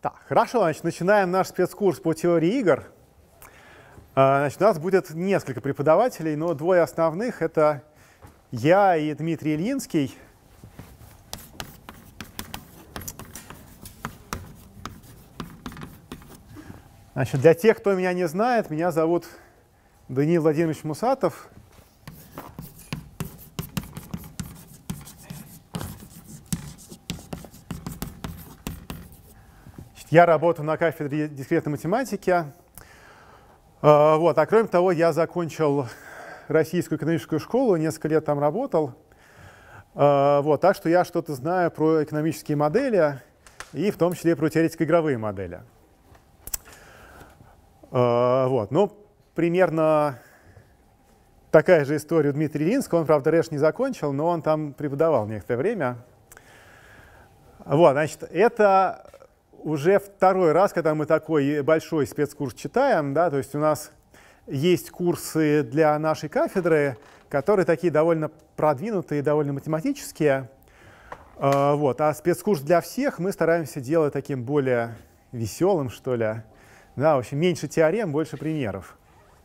Так, хорошо, значит, начинаем наш спецкурс по теории игр. Значит, у нас будет несколько преподавателей, но двое основных — это я и Дмитрий Ильинский. Значит, для тех, кто меня не знает, меня зовут Даниил Владимирович Мусатов. Я работаю на кафедре дискретной математики. Вот. А кроме того, я закончил Российскую экономическую школу, несколько лет там работал. Вот. Так что я что-то знаю про экономические модели, и в том числе про теоретико-игровые модели. Вот. Ну, примерно такая же история у Дмитрия Ильинского. Он, правда, РЭШ не закончил, но он там преподавал некоторое время. Вот, значит, это уже второй раз, когда мы такой большой спецкурс читаем, да, то есть у нас есть курсы для нашей кафедры, которые такие довольно продвинутые, довольно математические. Вот, а спецкурс для всех мы стараемся делать таким более веселым, что ли. Да, в общем, меньше теорем, больше примеров.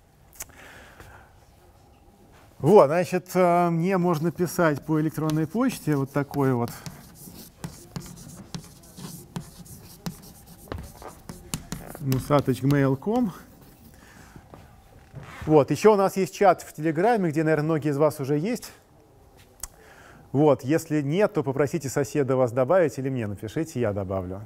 Вот, значит, мне можно писать по электронной почте вот такой вот. musatich@gmail.com. Вот, еще у нас есть чат в Телеграме, где, наверное, многие из вас уже есть. Вот, если нет, то попросите соседа вас добавить или мне напишите, я добавлю.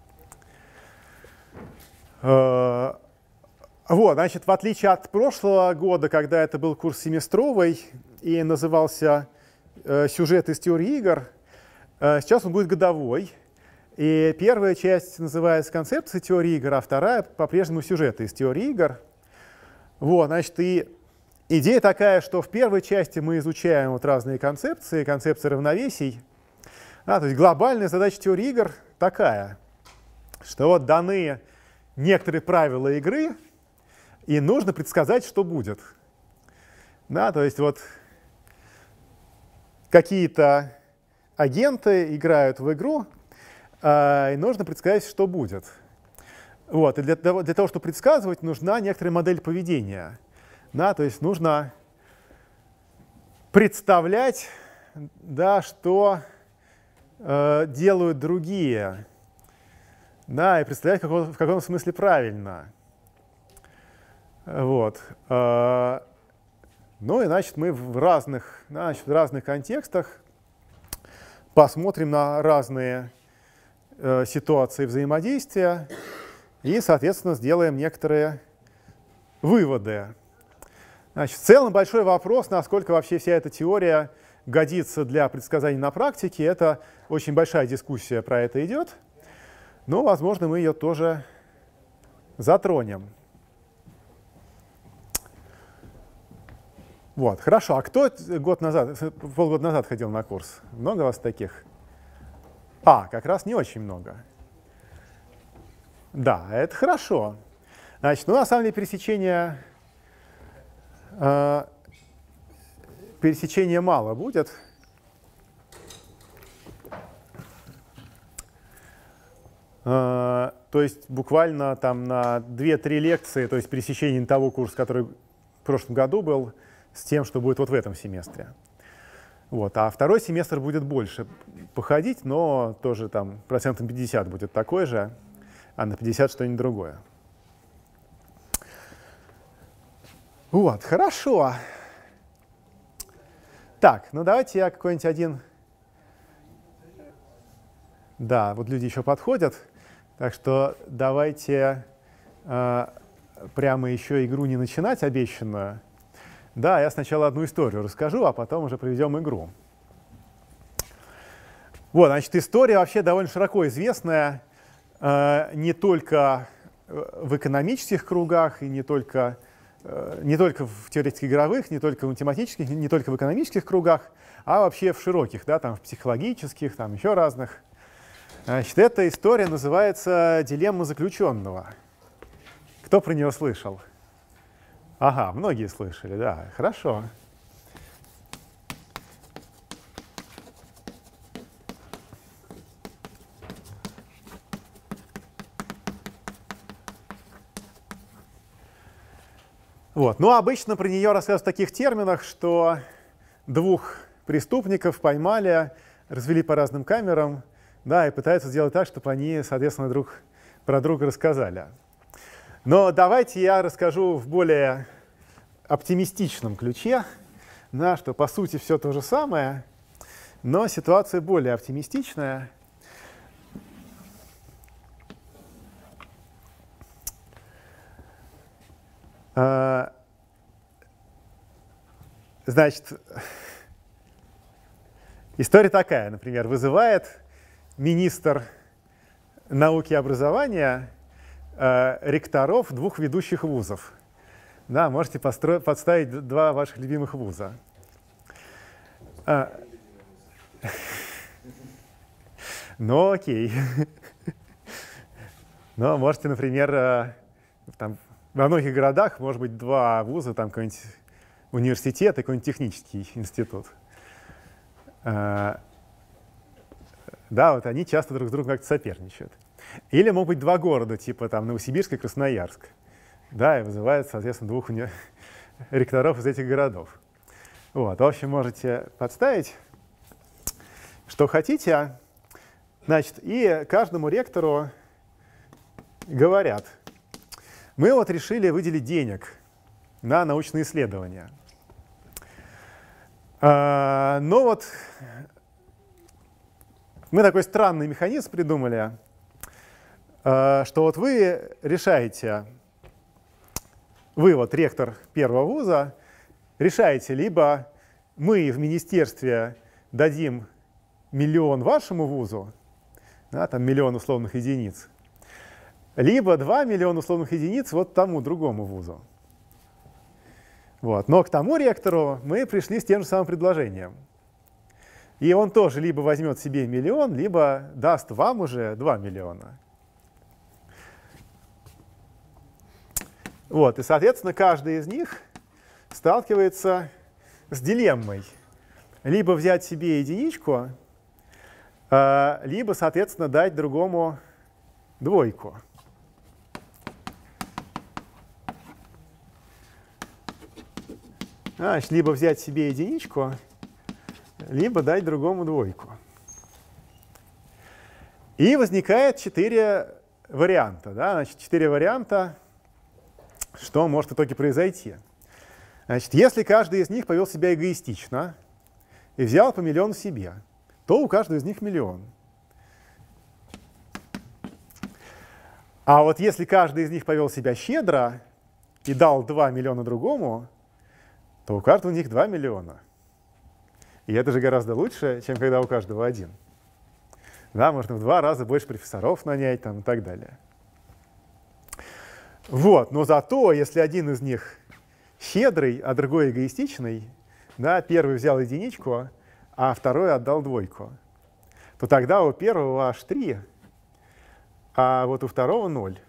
Вот, значит, в отличие от прошлого года, когда это был курс семестровый и назывался «Сюжет из теории игр», сейчас он будет годовой. И первая часть называется «Концепция теории игр», а вторая по-прежнему «Сюжеты из теории игр». Вот, значит, и идея такая, что в первой части мы изучаем вот разные концепции, концепции равновесий. То есть глобальная задача теории игр такая, что вот даны некоторые правила игры, и нужно предсказать, что будет. Да, то есть вот какие-то агенты играют в игру, и нужно предсказать, что будет. Вот. И для того, чтобы предсказывать, нужна некоторая модель поведения. Да, то есть нужно представлять, да, что делают другие, да, и представлять в каком смысле правильно. Вот. Ну и, значит, мы в разных контекстах посмотрим на разные ситуации взаимодействия и, соответственно, сделаем некоторые выводы. Значит, в целом большой вопрос, насколько вообще вся эта теория годится для предсказаний на практике. Это очень большая дискуссия про это идет, но, возможно, мы ее тоже затронем. Вот, хорошо. А кто полгода назад ходил на курс? Много вас таких? Как раз не очень много. Да, это хорошо. Значит, ну, на самом деле пересечения мало будет. То есть буквально там на 2-3 лекции, то есть пересечение того курса, который в прошлом году был, с тем, что будет вот в этом семестре. Вот. А второй семестр будет больше походить, но тоже там 50% будет такой же, а на 50% что-нибудь другое. Вот, хорошо. Так, ну давайте я какой-нибудь один... Да, вот люди еще подходят, так что давайте прямо еще игру не начинать обещанную. Да, я сначала одну историю расскажу, а потом уже проведем игру. Вот, значит, история вообще довольно широко известная не только в экономических кругах, и не только в теоретико-игровых, не только в математических, не только в экономических кругах, а вообще в широких, да, там, в психологических, там еще разных. Значит, эта история называется «Дилемма заключенного». Кто про нее слышал? Ага, многие слышали, да, хорошо. Вот. Но обычно про нее рассказывают в таких терминах, что двух преступников поймали, развели по разным камерам, да, и пытаются сделать так, чтобы они, соответственно, друг про друга рассказали. Но давайте я расскажу в более оптимистичном ключе, да, что по сути все то же самое, но ситуация более оптимистичная. Значит, история такая, например, вызывает министр науки и образования ректоров двух ведущих вузов. Да, можете подставить два ваших любимых вуза. Ну, окей. Но можете, например, там, во многих городах может быть два вуза, там какой-нибудь университет и какой-нибудь технический институт. Да, вот они часто друг с другом как-то соперничают. Или могут быть два города, типа там Новосибирск и Красноярск. Да, и вызывают, соответственно, двух ректоров из этих городов. Вот, в общем, можете подставить, что хотите. Значит, и каждому ректору говорят, мы вот решили выделить денег на научные исследования. Но вот мы такой странный механизм придумали, что вот вы решаете, вы вот ректор первого вуза, решаете, либо мы в министерстве дадим 1 000 000 вашему вузу, да, там 1 000 000 условных единиц, либо 2 миллиона условных единиц вот тому другому вузу. Вот. Но к тому ректору мы пришли с тем же самым предложением. И он тоже либо возьмет себе 1 000 000, либо даст вам уже 2 миллиона. Вот. И, соответственно, каждый из них сталкивается с дилеммой. Либо взять себе единичку, либо, соответственно, дать другому двойку. Значит, либо взять себе единичку, либо дать другому двойку. И возникает 4 варианта. Да? Значит, 4 варианта, что может в итоге произойти. Значит, если каждый из них повел себя эгоистично и взял по 1 000 000 себе, то у каждого из них 1 000 000. А вот если каждый из них повел себя щедро и дал 2 миллиона другому, то у каждого из них 2 миллиона. И это же гораздо лучше, чем когда у каждого 1. Да, можно в 2 раза больше профессоров нанять там, и так далее. Вот. Но зато, если один из них щедрый, а другой эгоистичный, да, первый взял единичку, а второй отдал двойку, то тогда у первого аж 3, а вот у второго 0.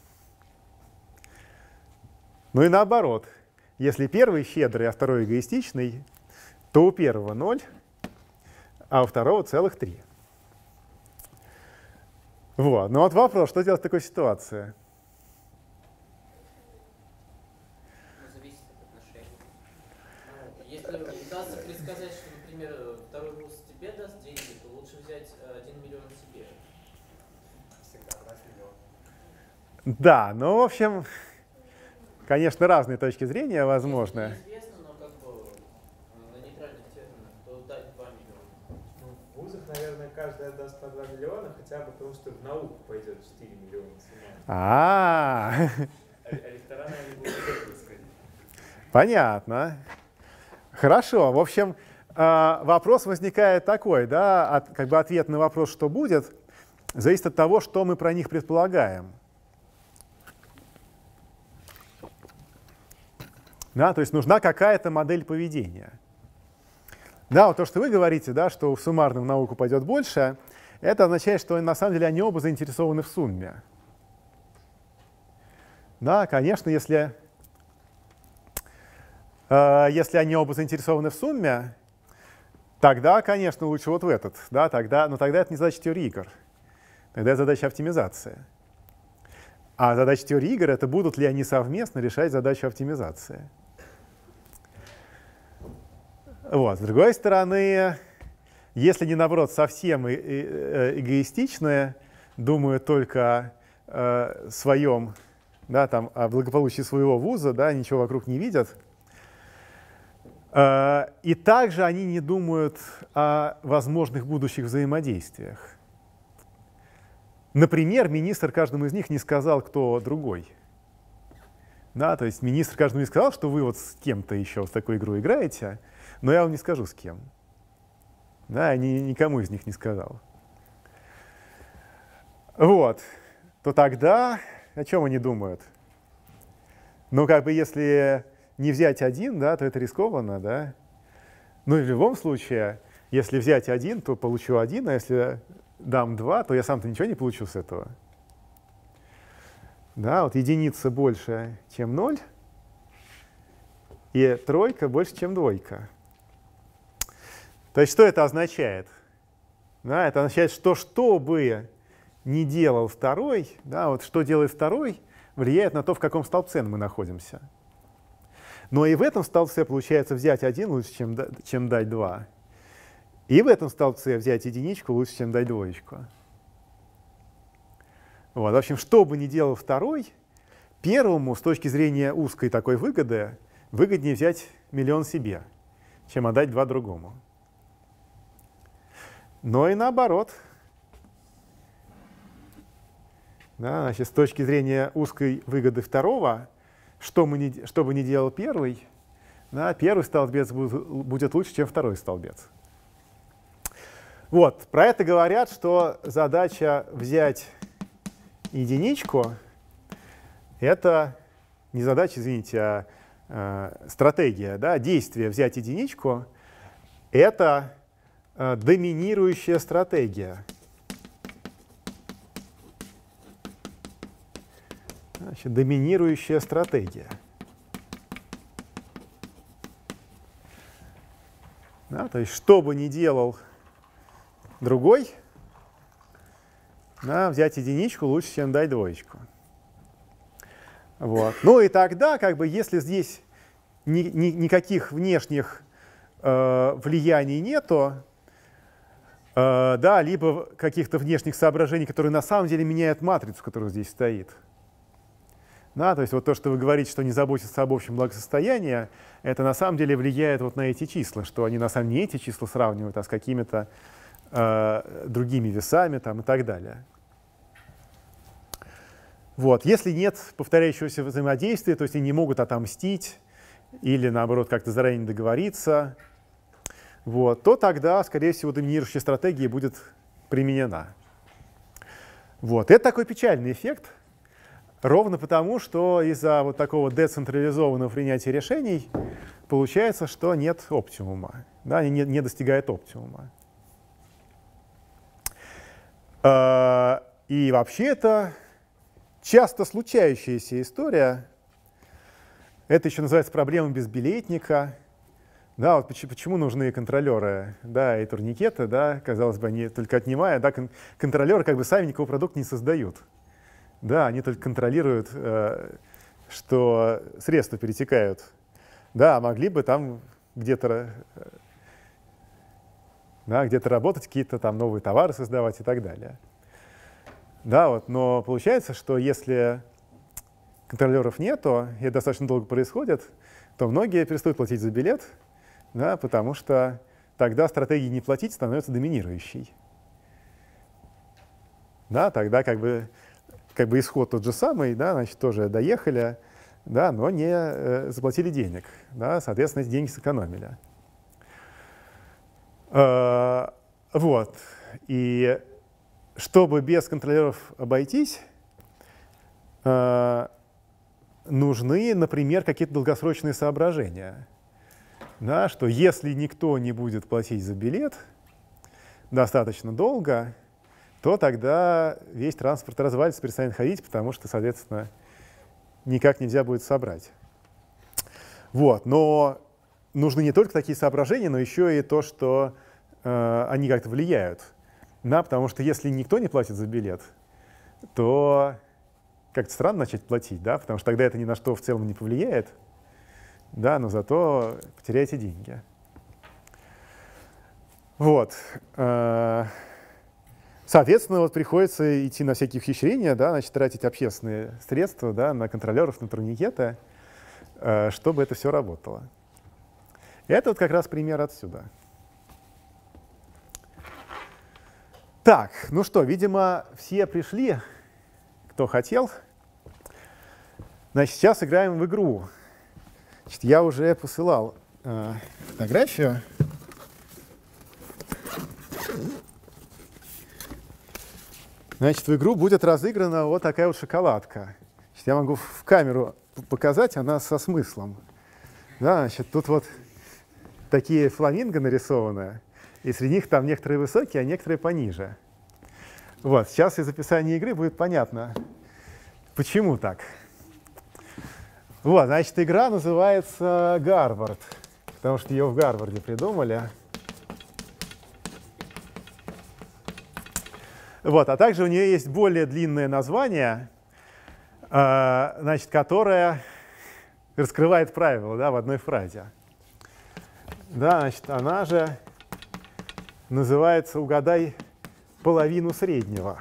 Ну и наоборот. Если первый щедрый, а второй эгоистичный, то у первого 0, а у второго целых 3. Вот. Ну вот вопрос, что делать в такой ситуации? Зависит от отношений. Если удастся предсказать, что, например, второй вуз тебе даст деньги, то лучше взять 1 миллион себе. Всегда 2 миллиона. Да, ну, в общем, конечно, разные точки зрения возможны. Неизвестно, но как бы на нейтральных терминах, то дать 2 миллиона. Ну, в вузах, наверное, каждый отдаст по 2 миллиона, хотя бы потому, что в науку пойдет 4 миллиона. А ректора, наверное, будут сходить. Понятно. Хорошо. В общем, вопрос возникает такой, да, как бы ответ на вопрос, что будет, зависит от того, что мы про них предполагаем. Да, то есть нужна какая-то модель поведения. Да, вот то, что вы говорите, да, что в суммарную науку пойдет больше, это означает, что на самом деле они оба заинтересованы в сумме. Да, конечно, если они оба заинтересованы в сумме, тогда, конечно, лучше вот в этот. Да, но тогда это не задача теории игр. Тогда это задача оптимизации. А задача теории игр — это будут ли они совместно решать задачу оптимизации. Вот. С другой стороны, если они, наоборот, совсем эгоистичные, думают только о своем, да, там, о благополучии своего вуза, да, ничего вокруг не видят, и также они не думают о возможных будущих взаимодействиях. Например, министр каждому из них не сказал, кто другой. Да, то есть министр каждому не сказал, что вы вот с кем-то еще в такую игру играете, но я вам не скажу, с кем. Да, никому из них не сказал. Вот. То тогда о чем они думают? Ну, как бы если не взять один, да, то это рискованно, да. Ну и в любом случае, если взять один, то получу один, а если дам два, то я сам-то ничего не получу с этого. Да, вот единица больше, чем 0, и тройка больше, чем двойка. То есть что это означает? Да, это означает, что бы ни делал второй, да, вот что делает второй, влияет на то, в каком столбце мы находимся. Но и в этом столбце получается взять один лучше, чем дать два. И в этом столбце взять единичку лучше, чем дать двоечку. Вот. В общем, что бы ни делал второй, первому с точки зрения узкой такой выгоды выгоднее взять миллион себе, чем отдать два другому. Но и наоборот. Да, значит, с точки зрения узкой выгоды второго, что бы ни делал первый, да, первый столбец будет лучше, чем второй столбец. Вот, про это говорят, что задача взять единичку — это не задача, извините, а стратегия. Да, действие взять единичку — это доминирующая стратегия. Значит, доминирующая стратегия. Да, то есть, что бы ни делал другой, да, взять единичку лучше, чем дать двоечку. Вот. Ну и тогда, как бы, если здесь никаких внешних влияний нету, да, либо каких-то внешних соображений, которые на самом деле меняют матрицу, которая здесь стоит. Да, то есть вот то, что вы говорите, что не заботиться об общем благосостоянии, это на самом деле влияет вот на эти числа, что они на самом деле не эти числа сравнивают, а с какими-то другими весами там, и так далее. Вот. Если нет повторяющегося взаимодействия, то есть они не могут отомстить или, наоборот, как-то заранее договориться, вот, то тогда, скорее всего, доминирующая стратегия будет применена. Вот. Это такой печальный эффект, ровно потому, что из-за вот такого децентрализованного принятия решений получается, что нет оптимума, да, они не достигают оптимума. И вообще это часто случающаяся история. Это еще называется проблема безбилетника. Да, вот почему нужны контролеры, да, и турникеты, да, казалось бы, они только отнимают, да, контролеры как бы сами никакого продукта не создают. Да, они только контролируют, что средства перетекают. Да, могли бы там где-то работать, какие-то там новые товары создавать и так далее. Да, вот, но получается, что если контролеров нету, и это достаточно долго происходит, то многие перестают платить за билет, да, потому что тогда стратегия не платить становится доминирующей. Да, тогда как бы исход тот же самый, да, значит, тоже доехали, да, но не заплатили денег, да, соответственно, эти деньги сэкономили. Вот. И чтобы без контролеров обойтись, нужны, например, какие-то долгосрочные соображения. Да, что если никто не будет платить за билет достаточно долго, то тогда весь транспорт развалится, перестанет ходить, потому что, соответственно, никак нельзя будет собрать. Вот. Но нужны не только такие соображения, но еще и то, что они как-то влияют. Да, потому что если никто не платит за билет, то как-то странно начать платить, да, потому что тогда это ни на что в целом не повлияет, да, но зато потеряете деньги. Вот. Соответственно, вот приходится идти на всякие ухищрения, да, значит, тратить общественные средства, да, на контролеров, на турникеты, чтобы это все работало. Это вот как раз пример отсюда. Так, ну что, видимо, все пришли, кто хотел. Значит, сейчас играем в игру. Значит, я уже посылал фотографию. Значит, в игру будет разыграна вот такая вот шоколадка. Значит, я могу в камеру показать, она со смыслом. Да, значит, тут вот такие фламинго нарисованы, и среди них там некоторые высокие, а некоторые пониже. Вот, сейчас из описания игры будет понятно, почему так. Вот, значит, игра называется «Гарвард», потому что ее в Гарварде придумали. Вот, а также у нее есть более длинное название, значит, которое раскрывает правила, да, в одной фразе. Да, значит, она же называется «Угадай половину среднего».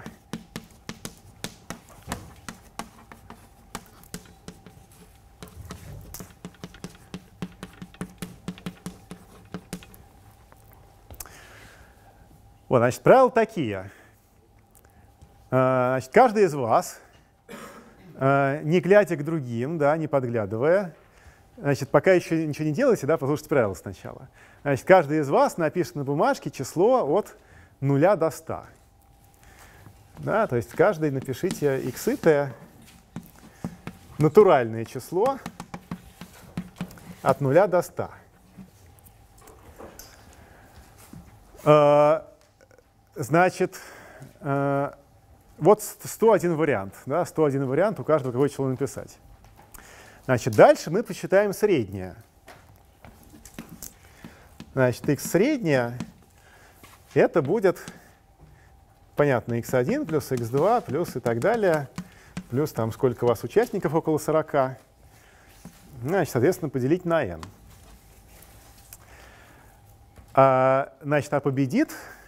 Вот, значит, правила такие. Значит, каждый из вас, не глядя к другим, да, не подглядывая, значит, пока еще ничего не делаете, да, послушайте правила сначала. Значит, каждый из вас напишет на бумажке число от 0 до 100. Да, то есть каждый напишите икситое натуральное число от 0 до 100. Значит, вот 101 вариант. Да, 101 вариант, у каждого какое число написать. Значит, дальше мы посчитаем среднее. Значит, x среднее это будет, понятно, x1 плюс x2 плюс и так далее, плюс там сколько у вас участников, около 40. Значит, соответственно, поделить на n. Значит, а победит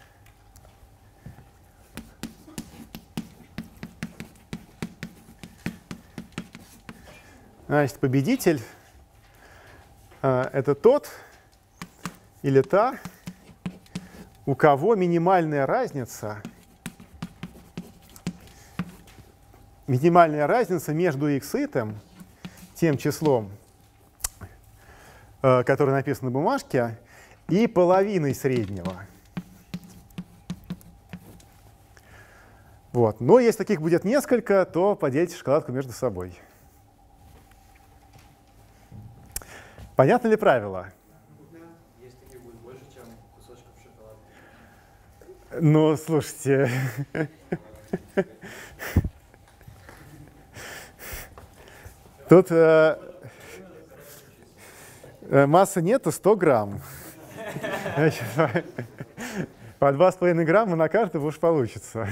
значит, победитель это тот или та, у кого минимальная разница между икситым, тем числом, которое написано на бумажке, и половиной среднего. Вот. Но если таких будет несколько, то поделите шоколадку между собой. Понятно ли правило? Если таких будет больше, чем кусочков шоколада. Ну, слушайте. Тут массы нету, 100 грамм. Значит, по 2,5 грамма на каждого уж получится.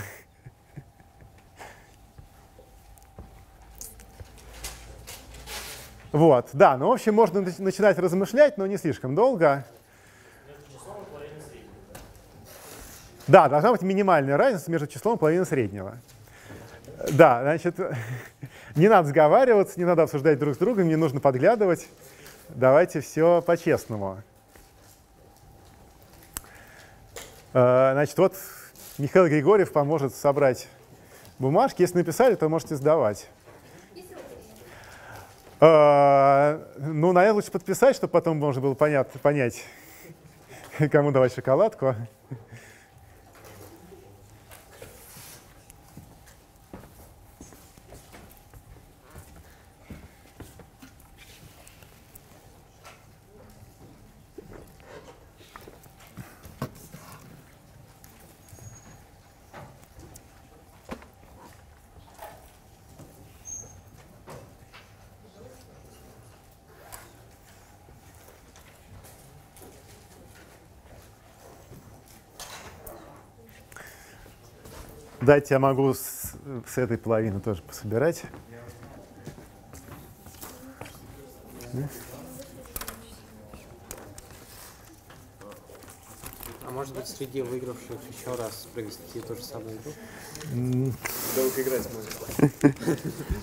Вот, да, ну, в общем, можно начинать размышлять, но не слишком долго. Да, должна быть минимальная разница между числом и половиной среднего. Да, значит, не надо сговариваться, не надо обсуждать друг с другом, не нужно подглядывать. Давайте все по-честному. Значит, вот Михаил Григорьев поможет собрать бумажки. Если написали, то можете сдавать. Ну, наверное, лучше подписать, чтобы потом можно было понять, кому давать шоколадку. Дайте, я могу с этой половины тоже пособирать. А может быть, среди выигравших еще раз провести ту же самую игру? Долго играть можно.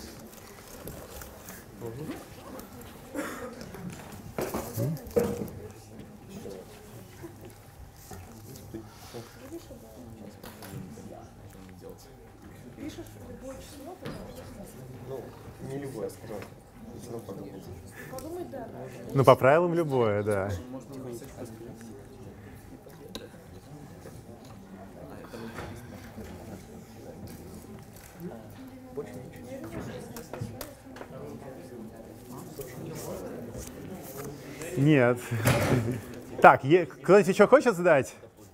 Пишешь любое число, Ну, не любое, сказал. подумай, да. Ну, по правилам любое, да. Нет. Так, кто-нибудь еще хочет задать?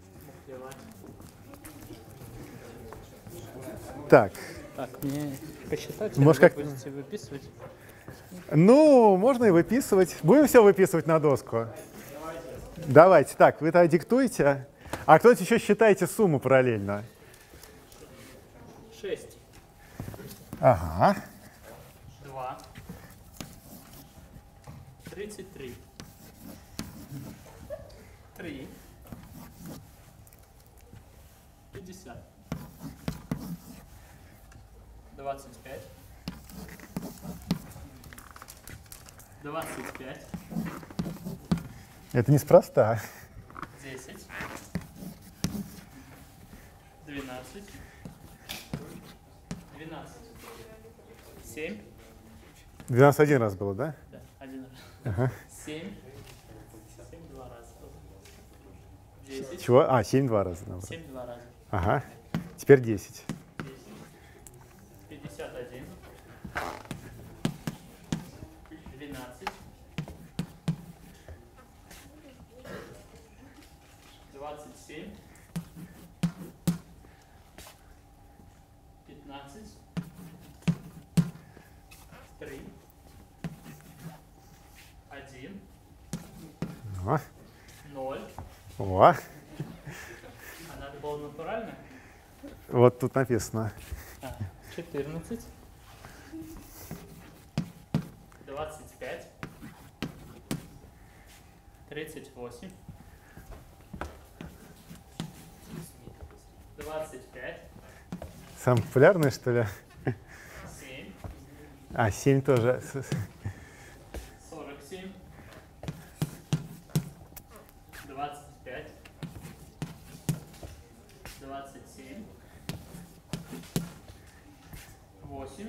Так. Так, мне посчитать, Может, или как... вы будете выписывать? Ну, можно и выписывать. Будем все выписывать на доску? Давайте. Так, вы тогда диктуете. А кто-нибудь еще считаете сумму параллельно? 6. Ага. 2. 33. 3. 50. 25. 25. Это неспроста. 10. 12. 12. 7. 12 один раз было, да? Да, один раз. Ага. 7. 7 два раза. 10. Чего? А, 7 два раза. Наоборот. 7 два раза. Ага. Теперь 10. 10. 51. 12. 27. 15. 3. 1. О. 0. О. А надо было натурально? Вот тут написано. 14. 25. 38. 25. Самое популярное, что ли? 7. А, 7 тоже. 47. 25. 27. 8.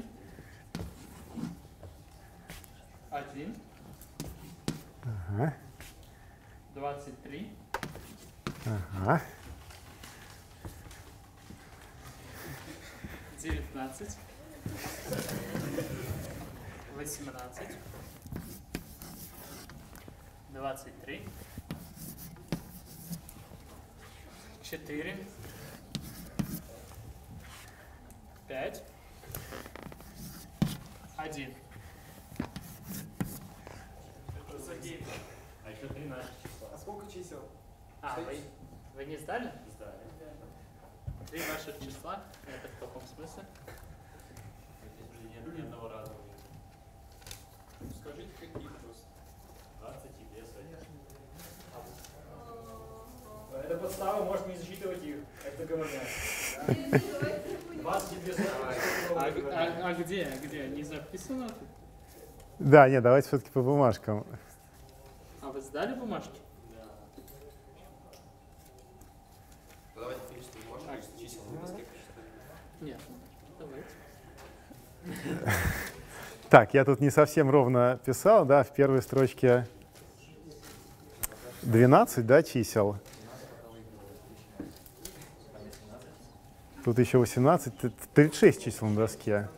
1. Ага. 23. Ага. 19. 18. 23. 4. 5. 1. А еще 13 числа. А сколько чисел? Вы не сдали? Сдали. 3 ваших числа. Это в каком смысле? Нет ни одного раза. Скажите, какие просто. 20 и без 1. Это подстава, может не засчитывать их. Это договорняк. 20 и без 1. А где? Где? Не записано тут? Да, нет, давайте все-таки по бумажкам. А вы сдали бумажки? Да. Давайте пишите бумажку, чисел на доске посчитаем. Нет. Давайте. Так, я тут не совсем ровно писал, да, в первой строчке 12, да, чисел. Тут еще 18, 36 чисел на доске.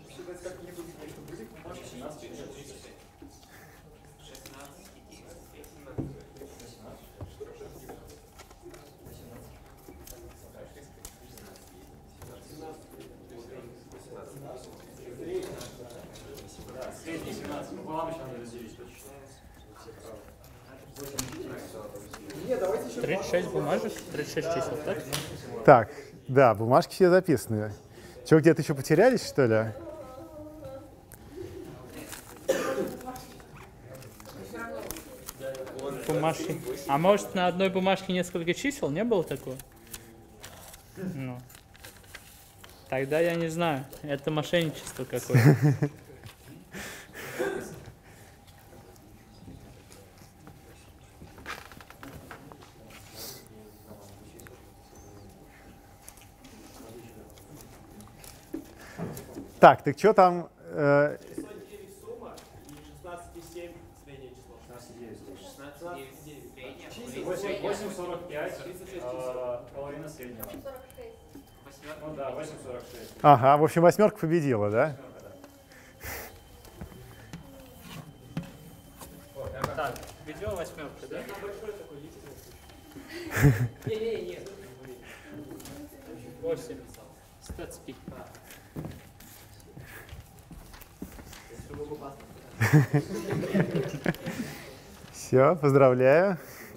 Средний 17. Пополам еще надо разделить. 36 бумажек, 36 чисел, так? Так, да, бумажки все записаны. Че, где-то еще потерялись, что ли? бумажке. А может, на одной бумажке несколько чисел? Не было такого? Ну. Тогда я не знаю. Это мошенничество какое-то. Так, так что там? 609 сумма и 16,7 среднее число. 16,9. 8,45, половина среднего. 46. Ну да, 8,46. Ага, в общем, восьмерка победила, да? Так, видео восьмерка, да? Не-не-не. 8. Статспик. Все, поздравляю.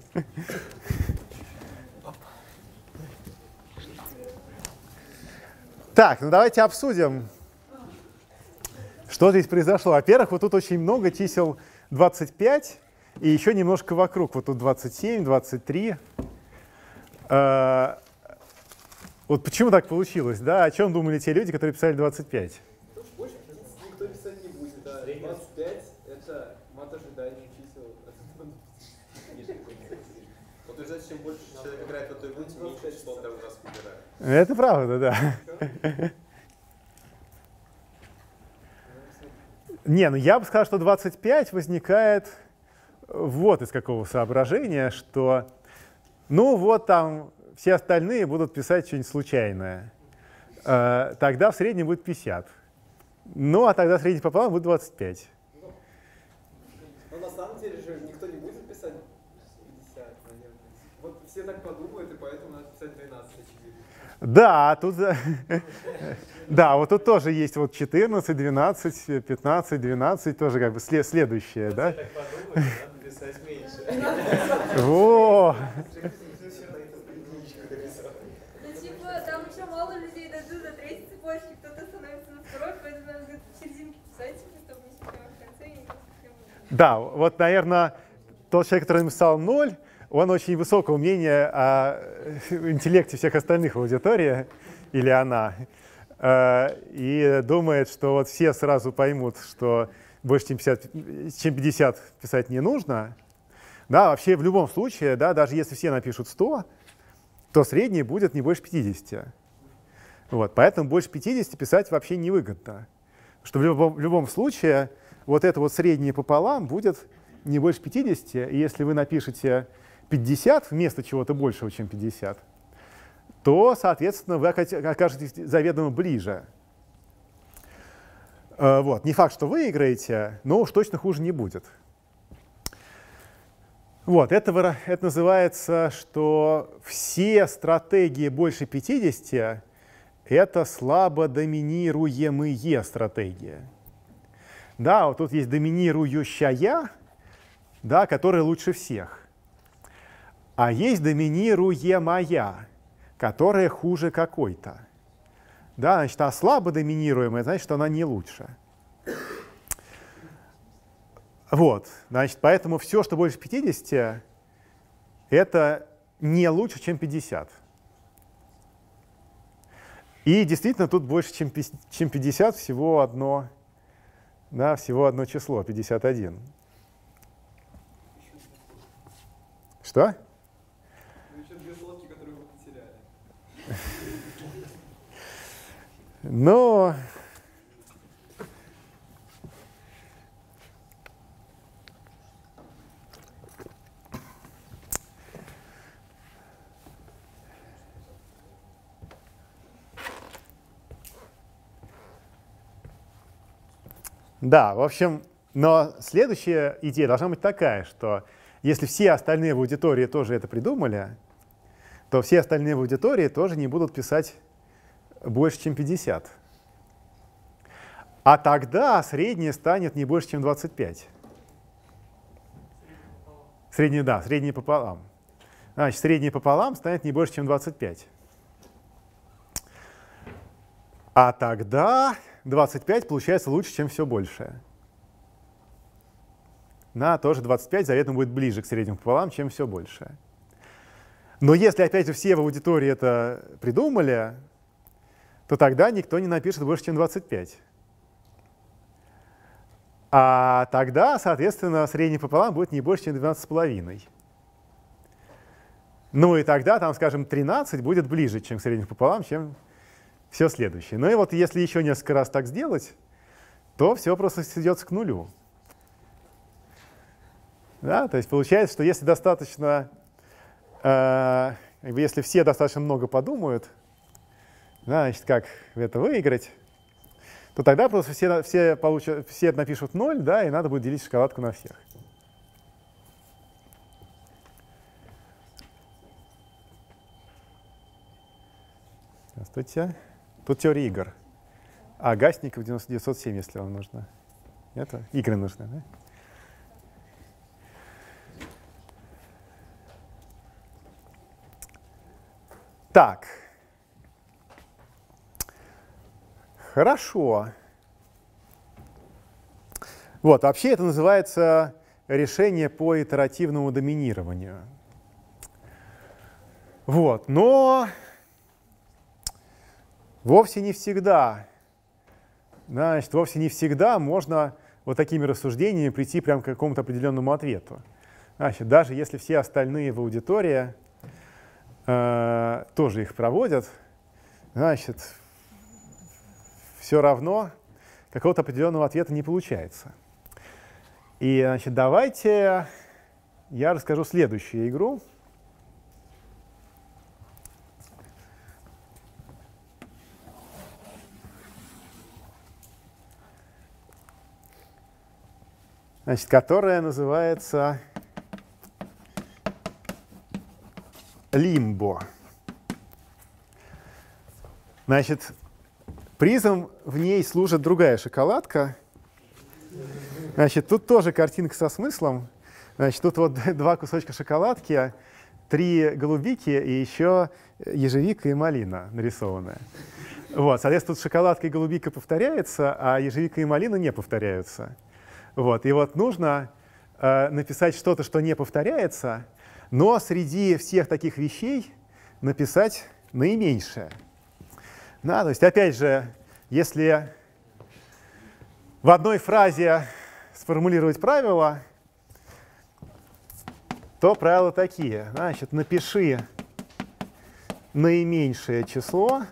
Так, ну давайте обсудим, что здесь произошло. Во-первых, вот тут очень много чисел 25, и еще немножко вокруг. Вот тут 27, 23. Вот почему так получилось, да? О чем думали те люди, которые писали 25? Больше никто писать не будет. Да. 25 — это мат ожидания чисел. Утверждать, чем больше человек играет в эту игру, тем меньше число каждый раз выбирает. Это правда, да. Не, ну я бы сказал, что 25 возникает вот из какого соображения, что, ну вот там все остальные будут писать что-нибудь случайное. Тогда в среднем будет 50. Ну, а тогда средний пополам будет 25. Но на самом деле же никто не будет писать 50, наверное. Вот все так подумают, и поэтому надо писать 12, очевидно. Да, тут, да, вот тут тоже есть вот 14, 12, 15, 12, тоже как бы следующее, да? Так подумать, надо писать меньше. Во! Ну, типа, там еще мало людей дойдут до третьей цепочки, кто-то становится на второй, поэтому надо где-то в серединке писать, чтобы не сидеть в конце и не было. Да, вот, наверное, тот человек, который написал 0, он очень высокого мнения о интеллекте всех остальных в аудитории, или она, и думает, что вот все сразу поймут, что больше, чем 50 писать не нужно. Да, вообще в любом случае, да, даже если все напишут 100, то средний будет не больше 50. Вот, поэтому больше 50 писать вообще невыгодно. Потому что в любом случае вот это вот среднее пополам будет не больше 50, и если вы напишете 50 вместо чего-то большего, чем 50, то, соответственно, вы окажетесь заведомо ближе. Вот. Не факт, что выиграете, но уж точно хуже не будет. Вот. Это называется, что все стратегии больше 50 — это слабо доминируемые стратегии. Да, вот тут есть доминирующая, да, которая лучше всех. А есть доминируемая, которая хуже какой-то. Да, значит, а слабо доминируемая, значит, что она не лучше. Вот, значит, поэтому все, что больше 50, это не лучше, чем 50. И действительно, тут больше, чем 50, всего одно число, 51. Что? Еще две слотки, которые вы потеряли. Но да, в общем, но следующая идея должна быть такая, что если все остальные в аудитории тоже это придумали, то все остальные в аудитории тоже не будут писать больше, чем 50. А тогда среднее станет не больше, чем 25. Среднее пополам. Значит, среднее пополам станет не больше, чем 25. А тогда 25 получается лучше, чем все большее. на тоже 25 заветно будет ближе к среднему пополам, чем все большее. Но если, опять же, все в аудитории это придумали, то тогда никто не напишет больше, чем 25. А тогда, соответственно, средний пополам будет не больше, чем 12,5. Ну и тогда, там, скажем, 13 будет ближе, чем к среднему пополам, чем все следующее. Ну и вот если еще несколько раз так сделать, то все просто сведется к нулю. Да, то есть получается, что если достаточно, если все достаточно много подумают, значит, как это выиграть, то тогда просто все напишут 0, да, и надо будет делить шоколадку на всех. Здравствуйте. Тут теория игр. А Гасников 907, если вам нужно. Это игры нужны, да? Так. Хорошо. Вот, вообще это называется решение по итеративному доминированию. Вот, но вовсе не всегда, значит, вовсе не всегда можно вот такими рассуждениями прийти прямо к какому-то определенному ответу. Значит, даже если все остальные в аудитории тоже их проводят, значит, все равно какого-то определенного ответа не получается. И, значит, давайте я расскажу следующую игру. Значит, которая называется Лимбо. Значит, призом в ней служит другая шоколадка. Значит, тут тоже картинка со смыслом. Значит, тут вот 2 кусочка шоколадки, 3 голубики и еще ежевика и малина нарисованная. Вот, соответственно, тут шоколадка и голубика повторяются, а ежевика и малина не повторяются. Вот, и вот нужно написать что-то, что не повторяется, но среди всех таких вещей написать наименьшее. Да, то есть, опять же, если в одной фразе сформулировать правила, то правила такие. Значит, напиши наименьшее число.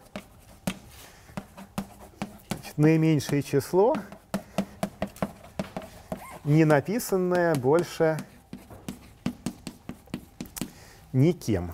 Значит, наименьшее число, не написанное больше никем.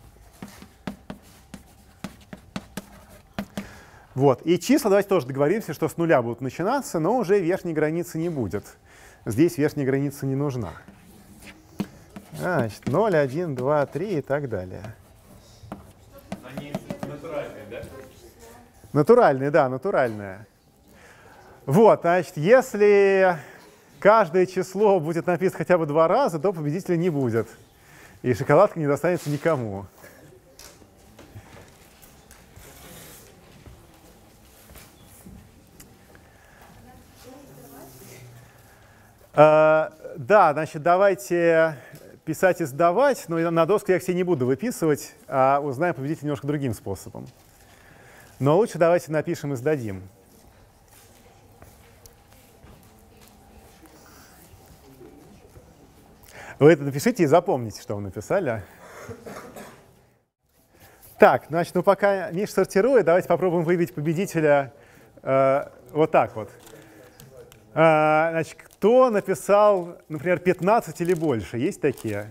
Вот. И числа, давайте тоже договоримся, что с нуля будут начинаться, но уже верхней границы не будет. Здесь верхняя граница не нужна. Значит, 0, 1, 2, 3 и так далее. Они натуральные, да? Натуральные, да, натуральные. Вот, значит, если каждое число будет написано хотя бы 2 раза, то победителя не будет. И шоколадка не достанется никому. Да, значит, давайте писать и сдавать, но на доску я их все не буду выписывать, а узнаем победителя немножко другим способом. Но лучше давайте напишем и сдадим. Вы это напишите и запомните, что вы написали. Так, значит, ну пока Миша сортирует, давайте попробуем выявить победителя вот так вот. Значит, кто написал, например, 15 или больше? Есть такие?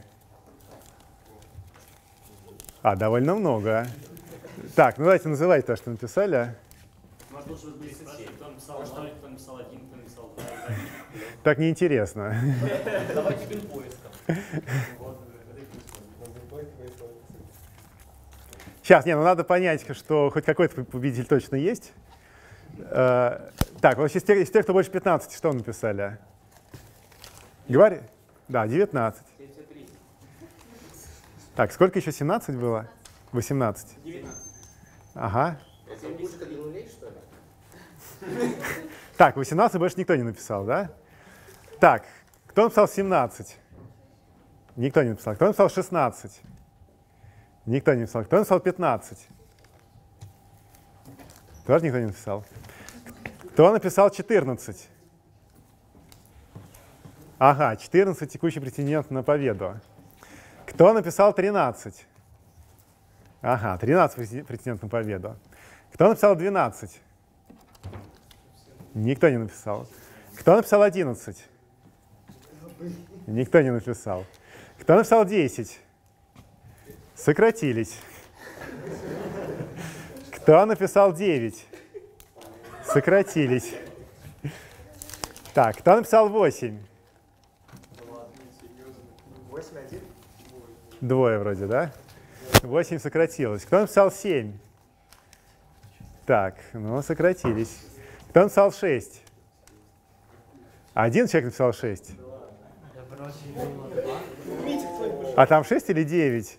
Довольно много. Так, ну давайте называйте то, что написали. Может, лучше вы спрашивать, кто написал 0, кто написал 1, кто написал 2. Так неинтересно. Давайте пин-поиском. Сейчас, ну надо понять, что хоть какой-то победитель точно есть. Так, вот из тех, кто больше 15, что написали? Говори? Да, 19. Так, сколько еще? 17 было? 18. 19. Ага. Это музыка для нулей, что ли? Так, 18 больше никто не написал, да? Так, Кто написал 17? Никто не написал. Кто написал 16? Никто не написал. Кто написал 15? Тоже никто не написал. Кто написал 14? Ага, 14 текущий претендент на победу. Кто написал 13? Ага, 13 претендент на победу. Кто написал 12? Никто не написал. Кто написал 11? Никто не написал. Кто написал 10? Сократились. Кто написал 9? Сократились. Так, кто написал 8? 8-1. Двое вроде, да? 8 сократилось. Кто написал 7? Так, ну, сократились. Кто написал 6? Один человек написал 6. А там 6 или 9?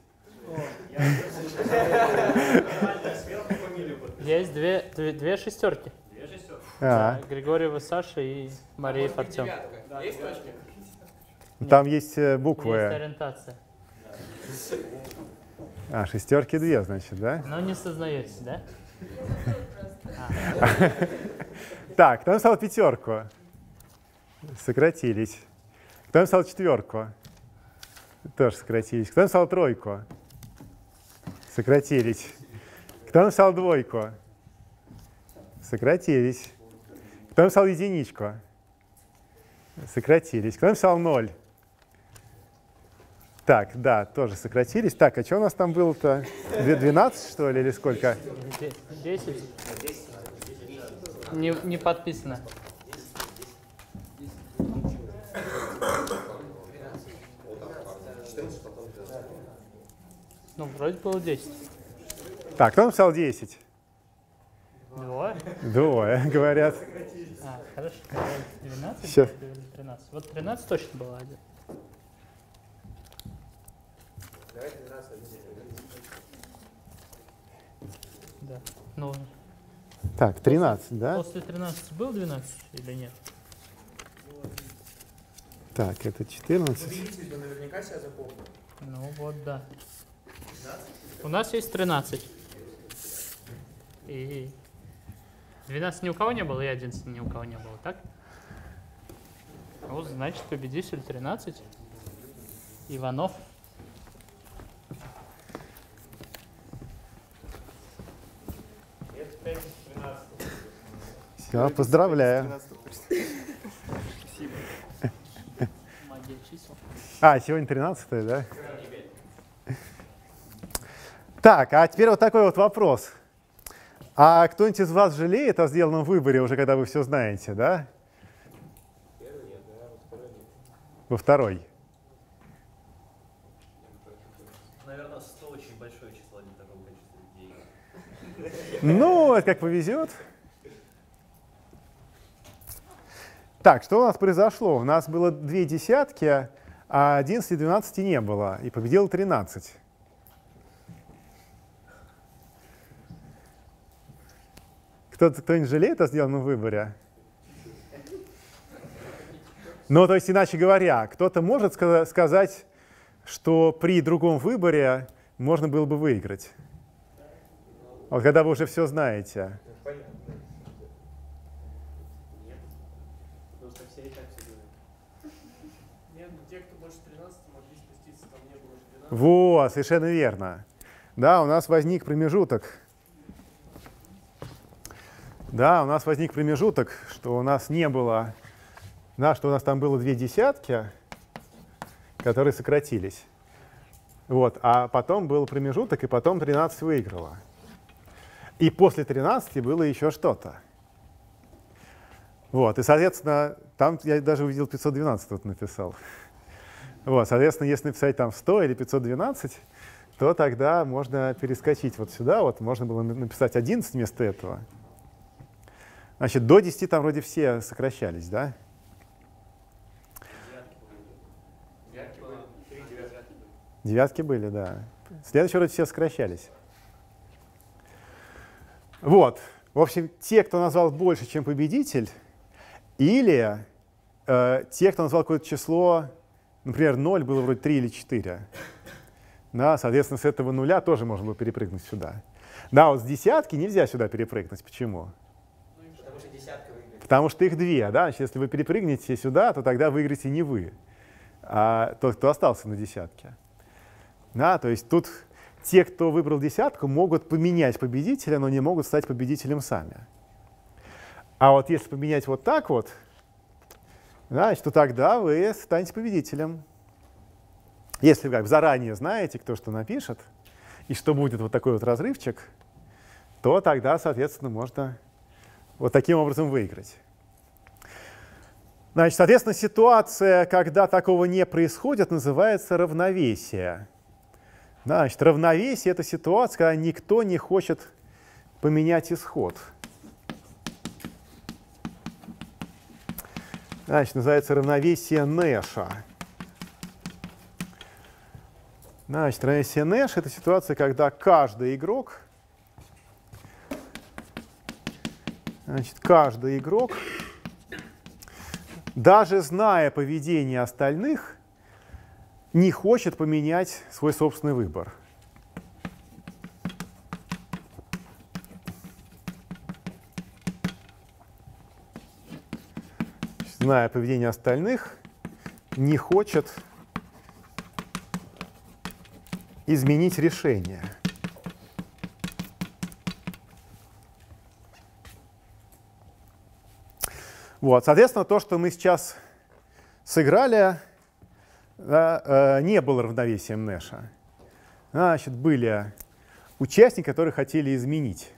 Есть две шестерки. Да, Григорьева Саша и Мария Артем. Есть точки? Там есть Есть буквы. ориентация. А, шестерки 2, значит, да? Но не сознаетесь, да? Так, кто написал 5? Сократились. Кто написал 4? Тоже сократились. Кто написал 3? Сократились. Кто написал 2? Сократились. Кто написал 1? Сократились. Кто написал 0? Так, да, тоже сократились. Так, а что у нас там было-то? 12, что ли, или сколько? 10. Не подписано. Ну, вроде было 10. Так, кто написал 10? Двое? Двое, говорят. А, хорошо. 12 Сейчас. или 13? Вот 13 точно было один. Давайте 12-1. Да. Ну, Так, 13, да? после 13 был 12 или нет? Так, это 14. Победитель бы наверняка себя запомнил. Ну вот, да. У нас есть 13. И 12 ни у кого не было, и 11 ни у кого не было, так? Вот, значит, победитель 13. Иванов. Это 5 13. Все, поздравляю. Магия чисел. А, сегодня 13, да? Так, а теперь вот такой вот вопрос. А кто-нибудь из вас жалеет о сделанном выборе, уже когда вы все знаете, да? Во второй. Наверное, 100 очень большое число для такого количества людей. Ну, это как повезет. Так, что у нас произошло? У нас было 2 десятки, а 11 и 12 не было, и победило 13. Кто-нибудь жалеет о сделанном выборе? Ну, то есть, иначе говоря, кто-то может сказать, что при другом выборе можно было бы выиграть. Вот когда вы уже все знаете. Понятно. Просто все и так все знают. Нет, те, кто больше 13, могли спуститься, там не было уже 12. Вот, совершенно верно. Да, у нас возник промежуток. Да, у нас возник промежуток, что у нас не было, да, что у нас там было 2 десятки, которые сократились. Вот, а потом был промежуток, и потом 13 выиграла. И после 13 было еще что-то. Вот, и, соответственно, там я даже увидел 512 тут написал. Вот, соответственно, если написать там 100 или 512, то тогда можно перескочить вот сюда, вот можно было написать 11 вместо этого. Значит, до 10 там вроде все сокращались, да? Девятки были, да. Следующий вроде все сокращались. Вот. В общем, те, кто назвал больше, чем победитель, или те, кто назвал какое-то число, например, 0 было вроде 3 или 4. Да, соответственно, с этого нуля тоже можно было перепрыгнуть сюда. Да, вот с десятки нельзя сюда перепрыгнуть. Почему? Потому что десятка выиграет. Потому что их две. Да? Значит, если вы перепрыгнете сюда, то тогда выиграете не вы, а тот, кто остался на десятке. Да, то есть тут те, кто выбрал десятку, могут поменять победителя, но не могут стать победителем сами. А вот если поменять вот так вот, значит, то тогда вы станете победителем. Если вы заранее знаете, кто что напишет, и что будет вот такой вот разрывчик, то тогда, соответственно, можно вот таким образом выиграть. Значит, соответственно, ситуация, когда такого не происходит, называется равновесие. Значит, равновесие — это ситуация, когда никто не хочет поменять исход. Значит, называется равновесие Нэша. Значит, равновесие Нэш — это ситуация, когда каждый игрок, даже зная поведение остальных, не хочет поменять свой собственный выбор. Зная поведение остальных, не хочет изменить решение. Вот, соответственно, то, что мы сейчас сыграли, да, не было равновесием Нэша. Значит, были участники, которые хотели изменить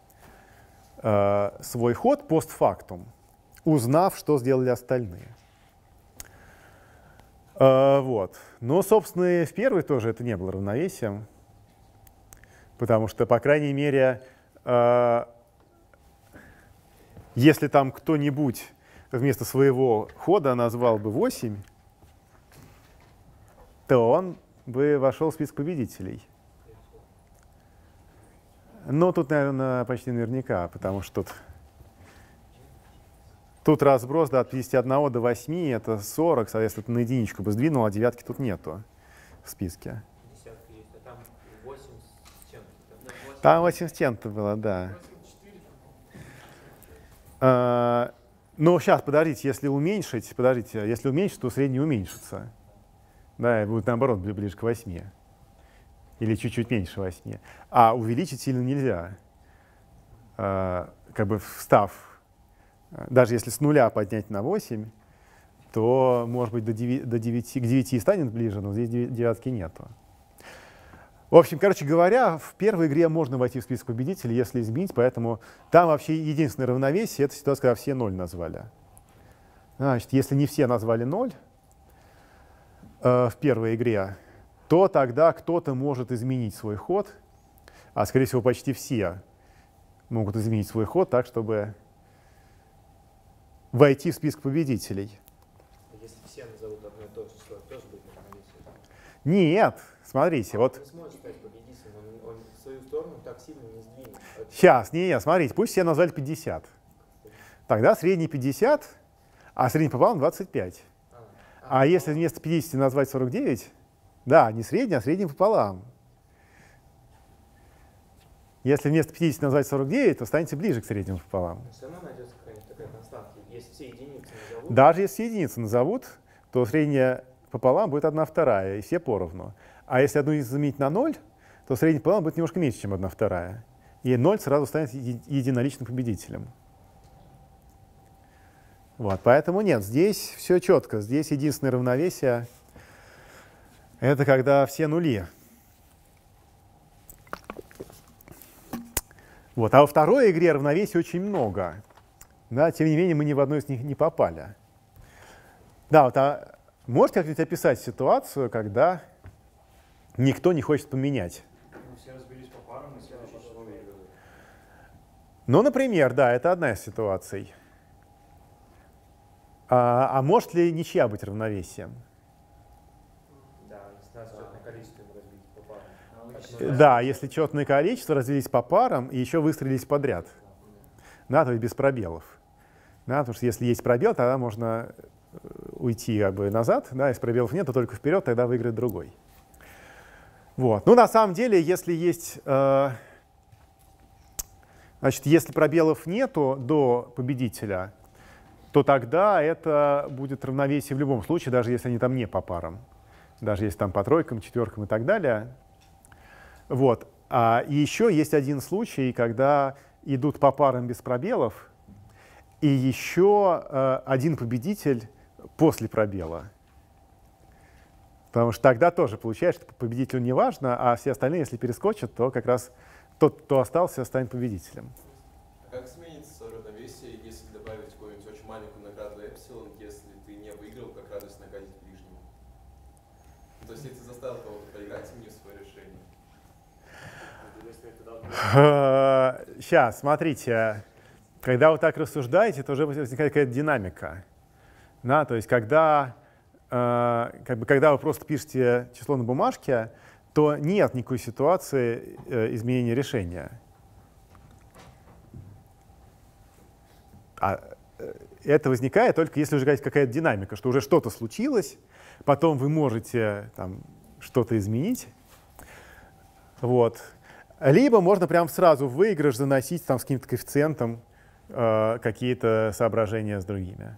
свой ход постфактум, узнав, что сделали остальные. Вот. Но, собственно, и в первой тоже это не было равновесием, потому что, по крайней мере, если там кто-нибудь вместо своего хода назвал бы 8, то он бы вошел в список победителей. Но тут, наверное, почти наверняка, потому что тут разброс, да, от 51 до 8, это 40, соответственно, ты на единичку бы сдвинул, а девятки тут нету в списке. Десятка есть, а там 8 с чем-то. Там 8 с чем-то было, да. Но сейчас, подождите, если уменьшить, то средний уменьшится. Да, и будет наоборот ближе к 8. Или чуть-чуть меньше 8. А увеличить сильно нельзя. Как бы встав, даже если с нуля поднять на 8, то, может быть, к 9 станет ближе, но здесь девятки нету. В общем, короче говоря, в первой игре можно войти в список победителей, если изменить, поэтому там вообще единственное равновесие — это ситуация, когда все 0 назвали. Значит, если не все назвали 0 в первой игре, то тогда кто-то может изменить свой ход, а, скорее всего, почти все могут изменить свой ход так, чтобы войти в список победителей. Если все назовут одно и то же число, тоже будет равновесие? Нет, смотрите, вот... Он не сможет стать победителем, он в свою сторону так сильно не сдвинет. Сейчас, смотрите, пусть все назвали 50. Тогда средний 50, а средний пополам 25. А если вместо 50 назвать 49, да, не средний, а средний пополам. Если вместо 50 назвать 49, то станете ближе к среднему пополам. Но все равно найдется какая-нибудь такая константа. Если все единицы назовут... Даже если единицы назовут, то средняя пополам будет 1/2, и все поровну. А если одну единицу заменить на 0, то средний пополам будет немножко меньше, чем 1/2. И 0 сразу станет единоличным победителем. Вот, поэтому нет, здесь все четко. Здесь единственное равновесие — это когда все нули. Вот, а во второй игре равновесий очень много. Да, тем не менее, мы ни в одной из них не попали. Да, вот, а можете как-нибудь описать ситуацию, когда никто не хочет поменять? Все разбились по парам, и следующее число выигрывают. Ну, например, да, это одна из ситуаций. А может ли ничья быть равновесием? Да, если нас четное количество разбить по парам. Да, если четное количество разделились по парам и еще выстроились подряд. Да, то есть без пробелов. Да, потому что если есть пробел, тогда можно уйти как бы назад, да, если пробелов нет, то только вперед, тогда выиграет другой. Вот. Ну, на самом деле, если есть, значит, если пробелов нету до победителя, то тогда это будет равновесие в любом случае, даже если они там не по парам, даже если там по тройкам, четверкам и так далее. Вот. И еще есть один случай, когда идут по парам без пробелов, и еще один победитель после пробела. Потому что тогда тоже получается, что победителю не важно, а все остальные, если перескочат, то как раз тот, кто остался, станет победителем. А как сменится равновесие, если добавить какую-нибудь очень маленькую награду эпсилон, если ты не выиграл, как радость наградить ближнему? То есть, если ты заставил кого-то проиграть, не свое решение. Сейчас, смотрите. Когда вы так рассуждаете, то уже возникает какая-то динамика. Да? То есть, когда вы просто пишете число на бумажке, то нет никакой ситуации изменения решения. Это возникает только если уже какая-то динамика, что уже что-то случилось, потом вы можете там что-то изменить. Вот. Либо можно прям сразу в выигрыш заносить там, с каким-то коэффициентом какие-то соображения с другими.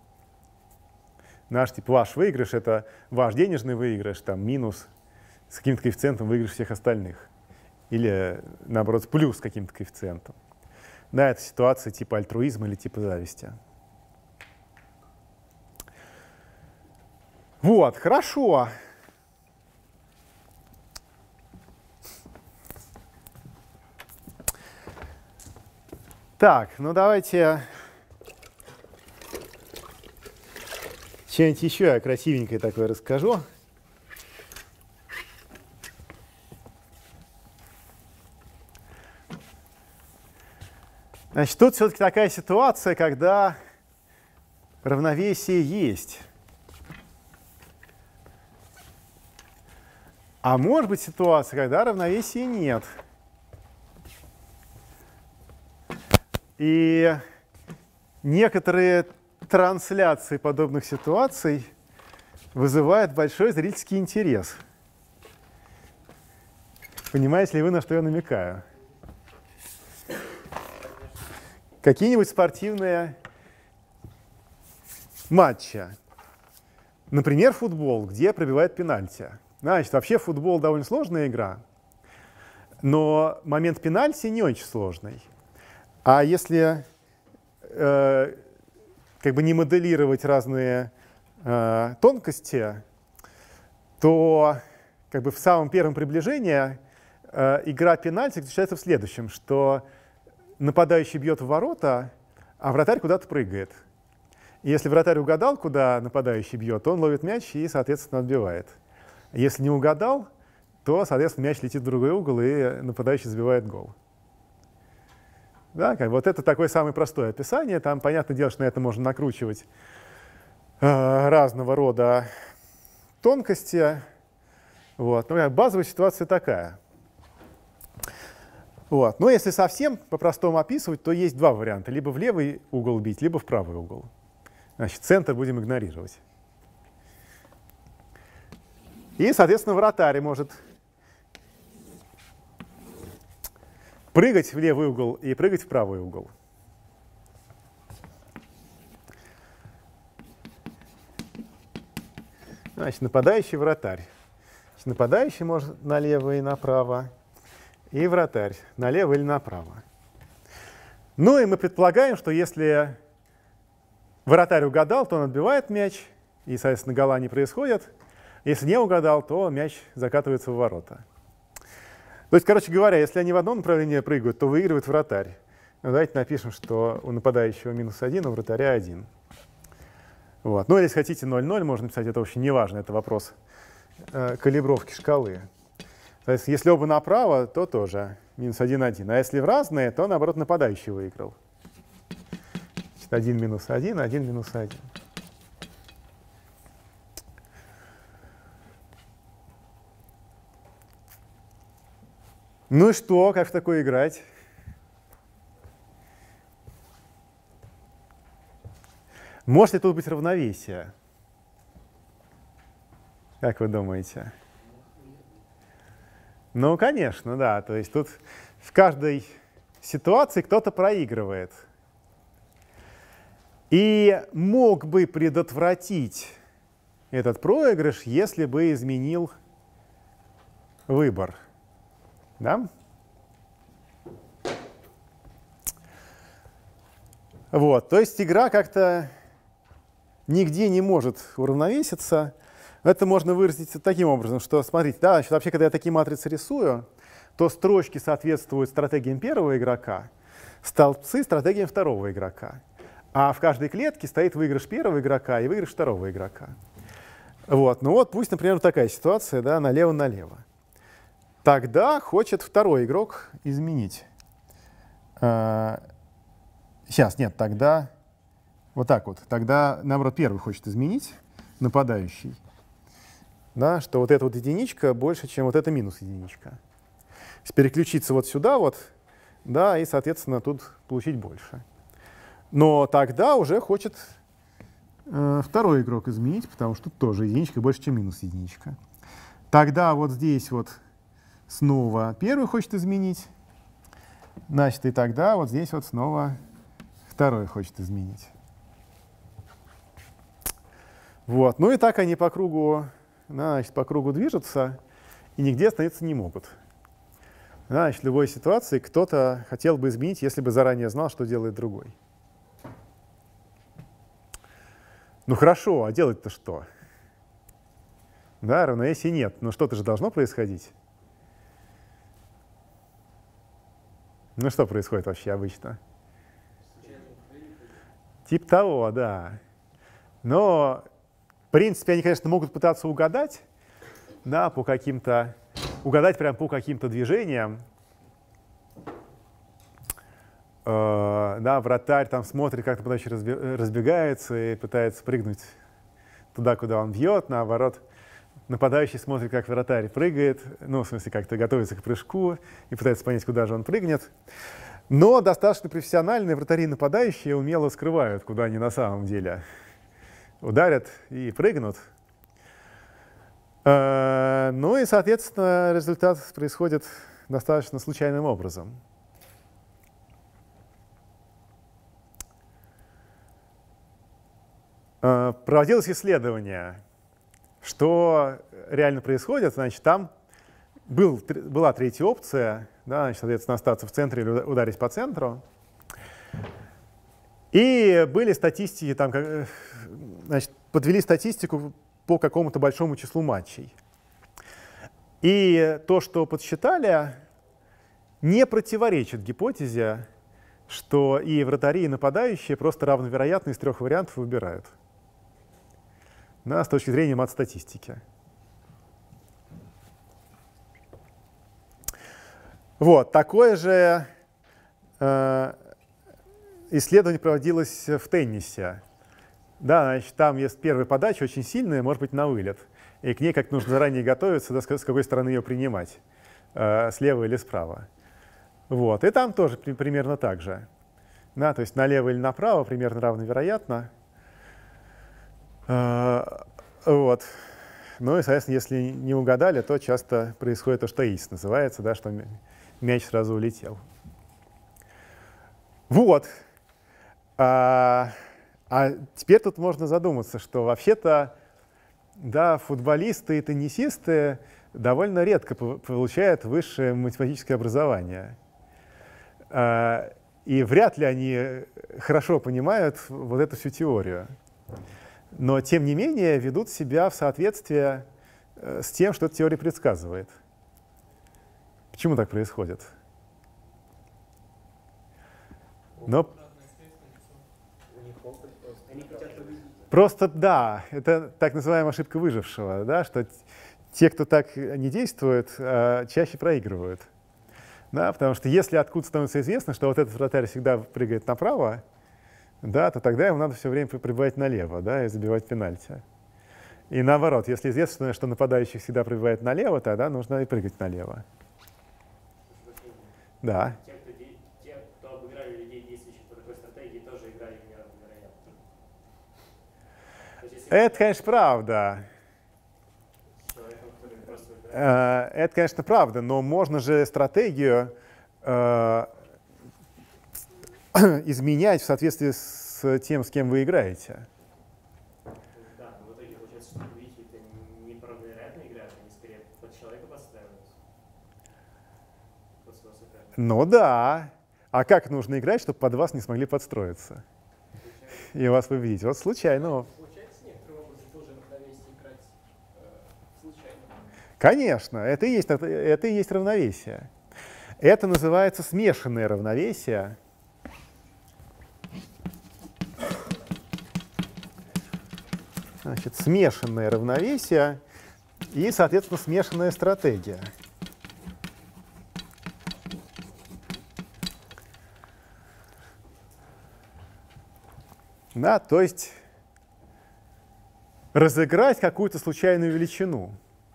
Наш типа ваш выигрыш — это ваш денежный выигрыш, там минус с каким-то коэффициентом выигрыш всех остальных. Или, наоборот, плюс с каким-то коэффициентом. Да, это ситуация типа альтруизма или типа зависти. Вот, хорошо. Так, ну давайте что-нибудь еще я красивенькое такое расскажу. Значит, тут все-таки такая ситуация, когда равновесие есть. А может быть ситуация, когда равновесия нет. И некоторые трансляции подобных ситуаций вызывают большой зрительский интерес. Понимаете ли вы, на что я намекаю? Какие-нибудь спортивные матчи. Например, футбол, где пробивают пенальти. Значит, вообще футбол довольно сложная игра, но момент пенальти не очень сложный. А если как бы не моделировать разные тонкости, то как бы в самом первом приближении игра пенальти заключается в следующем, что нападающий бьет в ворота, а вратарь куда-то прыгает. И если вратарь угадал, куда нападающий бьет, то он ловит мяч и, соответственно, отбивает. Если не угадал, то, соответственно, мяч летит в другой угол, и нападающий забивает гол. Да, вот это такое самое простое описание. Там, понятное дело, что на это можно накручивать разного рода тонкости. Вот. Но базовая ситуация такая. Вот. Но если совсем по-простому описывать, то есть два варианта. Либо в левый угол бить, либо в правый угол. Значит, центр будем игнорировать. И, соответственно, вратарь может прыгать в левый угол и прыгать в правый угол. Значит, нападающий, вратарь. Значит, нападающий может налево и направо, и вратарь налево или направо. Ну и мы предполагаем, что если вратарь угадал, то он отбивает мяч, и, соответственно, гола не происходит. Если не угадал, то мяч закатывается в ворота. То есть, короче говоря, если они в одном направлении прыгают, то выигрывает вратарь. Ну, давайте напишем, что у нападающего -1, у вратаря 1. Вот. Ну или, если хотите, 0,0, можно написать, это вообще не важно, это вопрос калибровки шкалы. То есть, если оба направо, то тоже -1, 1. А если в разные, то, наоборот, нападающий выиграл. 1 -1, 1 -1. Ну и что, как в такое играть? Может ли тут быть равновесие? Как вы думаете? Ну, конечно, да. То есть тут в каждой ситуации кто-то проигрывает. И мог бы предотвратить этот проигрыш, если бы изменил выбор. Да? Вот, то есть игра как-то нигде не может уравновеситься. Это можно выразить таким образом, что, смотрите, да, значит, вообще, когда я такие матрицы рисую, то строчки соответствуют стратегиям первого игрока, столбцы — стратегиям второго игрока. А в каждой клетке стоит выигрыш первого игрока и выигрыш второго игрока. Вот, ну вот пусть, например, такая ситуация, да, налево-налево. Тогда хочет второй игрок изменить. Сейчас, нет, тогда вот так вот. Тогда, наоборот, первый хочет изменить, нападающий. Да, что вот эта вот единичка больше, чем вот эта минус единичка. Переключиться вот сюда вот, да, и, соответственно, тут получить больше. Но тогда уже хочет второй игрок изменить, потому что тут тоже единичка больше, чем минус единичка. Тогда вот здесь вот снова первый хочет изменить. Значит, и тогда вот здесь вот снова второй хочет изменить. Вот. Ну и так они по кругу, значит, по кругу движутся и нигде остановиться не могут. Значит, в любой ситуации кто-то хотел бы изменить, если бы заранее знал, что делает другой. Ну хорошо, а делать-то что? Да, равновесия нет, но что-то же должно происходить. Ну что происходит вообще обычно? Тип того, да. Но, в принципе, они, конечно, могут пытаться угадать, да, по каким-то, угадать прям по каким-то движениям. Да, вратарь там смотрит, как нападающий разбегается и пытается прыгнуть туда, куда он бьет. Наоборот, нападающий смотрит, как вратарь прыгает, ну, в смысле, как-то готовится к прыжку и пытается понять, куда же он прыгнет. Но достаточно профессиональные вратари и нападающие умело скрывают, куда они на самом деле ударят и прыгнут. Ну и, соответственно, результат происходит достаточно случайным образом. Проводилось исследование, что реально происходит. Значит, там была третья опция, да, значит, соответственно, остаться в центре или ударить по центру. И были статистики, там, значит, подвели статистику по какому-то большому числу матчей. И то, что подсчитали, не противоречит гипотезе, что и вратари, и нападающие просто равновероятно из трех вариантов выбирают. Да, с точки зрения мат-статистики. Вот, такое же исследование проводилось в теннисе. Да, значит, там, если первая подача очень сильная, может быть, на вылет. И к ней как нужно заранее готовиться, да, с какой стороны ее принимать, слева или справа. Вот, и там тоже примерно так же. Да, то есть налево или направо примерно равновероятно. Вот. Ну и, соответственно, если не угадали, то часто происходит то, что эйс называется, да, что мяч сразу улетел. Вот. А теперь тут можно задуматься, что вообще-то, да, футболисты и теннисисты довольно редко получают высшее математическое образование. И вряд ли они хорошо понимают вот эту всю теорию. Но, тем не менее, ведут себя в соответствии с тем, что эта теория предсказывает. Почему так происходит? Но просто, да, это так называемая ошибка выжившего, да, что те, кто так не действует, чаще проигрывают. Да, потому что если откуда становится известно, что вот этот вратарь всегда прыгает направо, да, то тогда ему надо все время прибывать налево, да, и забивать пенальти. И наоборот, если известно, что нападающий всегда прибывает налево, тогда нужно и прыгать налево. Да. Те, кто обыграли людей, действующих по такой стратегии, тоже играли невероятно. Это, конечно, правда. Это, конечно, правда, но можно же стратегию изменять в соответствии с тем, с кем вы играете. Да, но в итоге получается, что вы видите, это не правовероятная игра, они скорее под человека подстраиваются. Под своего соперника. Ну да. А как нужно играть, чтобы под вас не смогли подстроиться? И вас победить? Вот случайно. Получается, некоторым образом тоже равновесие играть случайно. Конечно, это и есть равновесие. Это называется смешанное равновесие. Значит, смешанное равновесие и, соответственно, смешанная стратегия. Да, то есть разыграть какую-то случайную величину.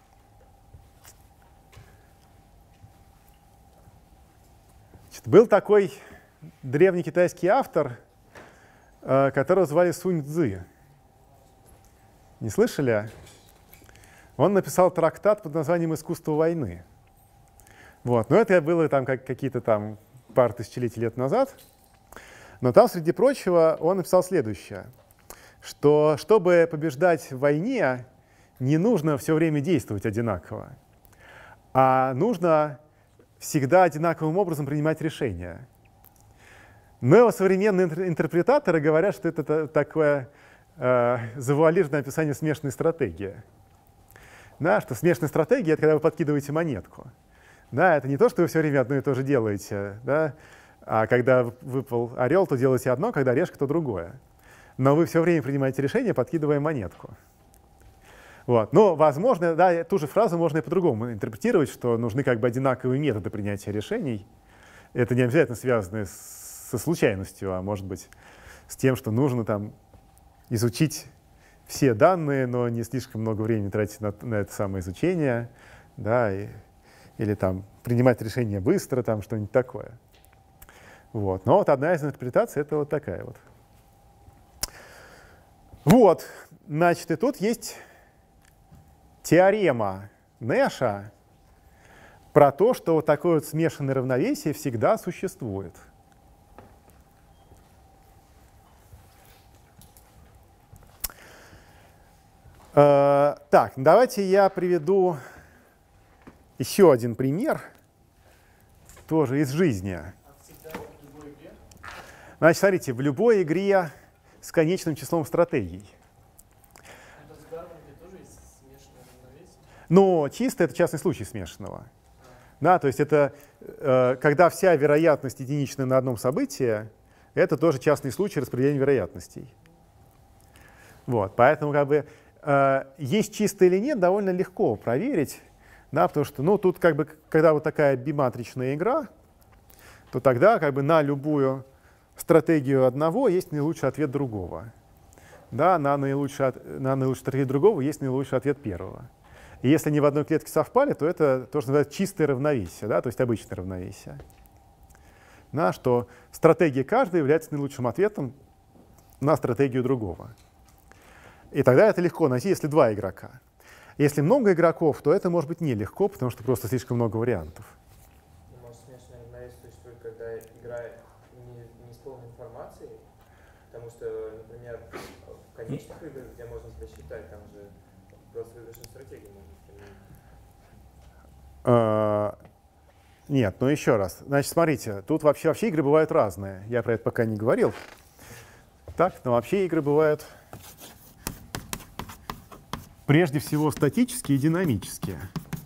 Значит, был такой древний китайский автор, которого звали Сунь Цзы. Не слышали? Он написал трактат под названием «Искусство войны». Вот. Но это было там какие-то там пару тысячелетий лет назад. Но там, среди прочего, он написал следующее, что чтобы побеждать в войне, не нужно все время действовать одинаково, а нужно всегда одинаковым образом принимать решения. Но современные интерпретаторы говорят, что это такое завуалированное описание смешанной стратегии. Да, что смешанная стратегия — это когда вы подкидываете монетку. Да, это не то, что вы все время одно и то же делаете, да, а когда выпал орел, то делаете одно, когда решка, то другое. Но вы все время принимаете решение, подкидывая монетку. Вот. Но, возможно, да, ту же фразу можно и по-другому интерпретировать, что нужны как бы одинаковые методы принятия решений. Это не обязательно связано со случайностью, а может быть с тем, что нужно там изучить все данные, но не слишком много времени тратить на это самое изучение, да, или там принимать решения быстро, там что-нибудь такое. Вот. Но вот одна из интерпретаций — это вот такая вот. Вот, значит, и тут есть теорема Нэша про то, что вот такое вот смешанное равновесие всегда существует. Так, давайте я приведу еще один пример, тоже из жизни. Значит, смотрите, в любой игре с конечным числом стратегий. Это с Гарвардом тоже есть смешанное равновесие? Но чисто это частный случай смешанного. Да, то есть это когда вся вероятность единичная на одном событии, это тоже частный случай распределения вероятностей. Вот, поэтому как бы есть чисто или нет, довольно легко проверить, да, потому что, ну, тут как бы, когда вот такая биматричная игра, то тогда как бы на любую стратегию одного есть наилучший ответ другого. Да, на наилучшую стратегию другого есть наилучший ответ первого. И если они в одной клетке совпали, то это тоже называется чистое равновесие, да, то есть обычное равновесие. Да, что стратегия каждой является наилучшим ответом на стратегию другого. И тогда это легко найти, если два игрока. Если много игроков, то это может быть нелегко, потому что просто слишком много вариантов. Может, смешанное равновесие существует, когда игра не с полной информацией, потому что, например, в конечных играх, где можно засчитать, там же просто выигрышную стратегию можно применить. Нет, ну еще раз. Значит, смотрите, тут вообще игры бывают разные. Я про это пока не говорил. Так, но вообще игры бывают прежде всего статические и динамические.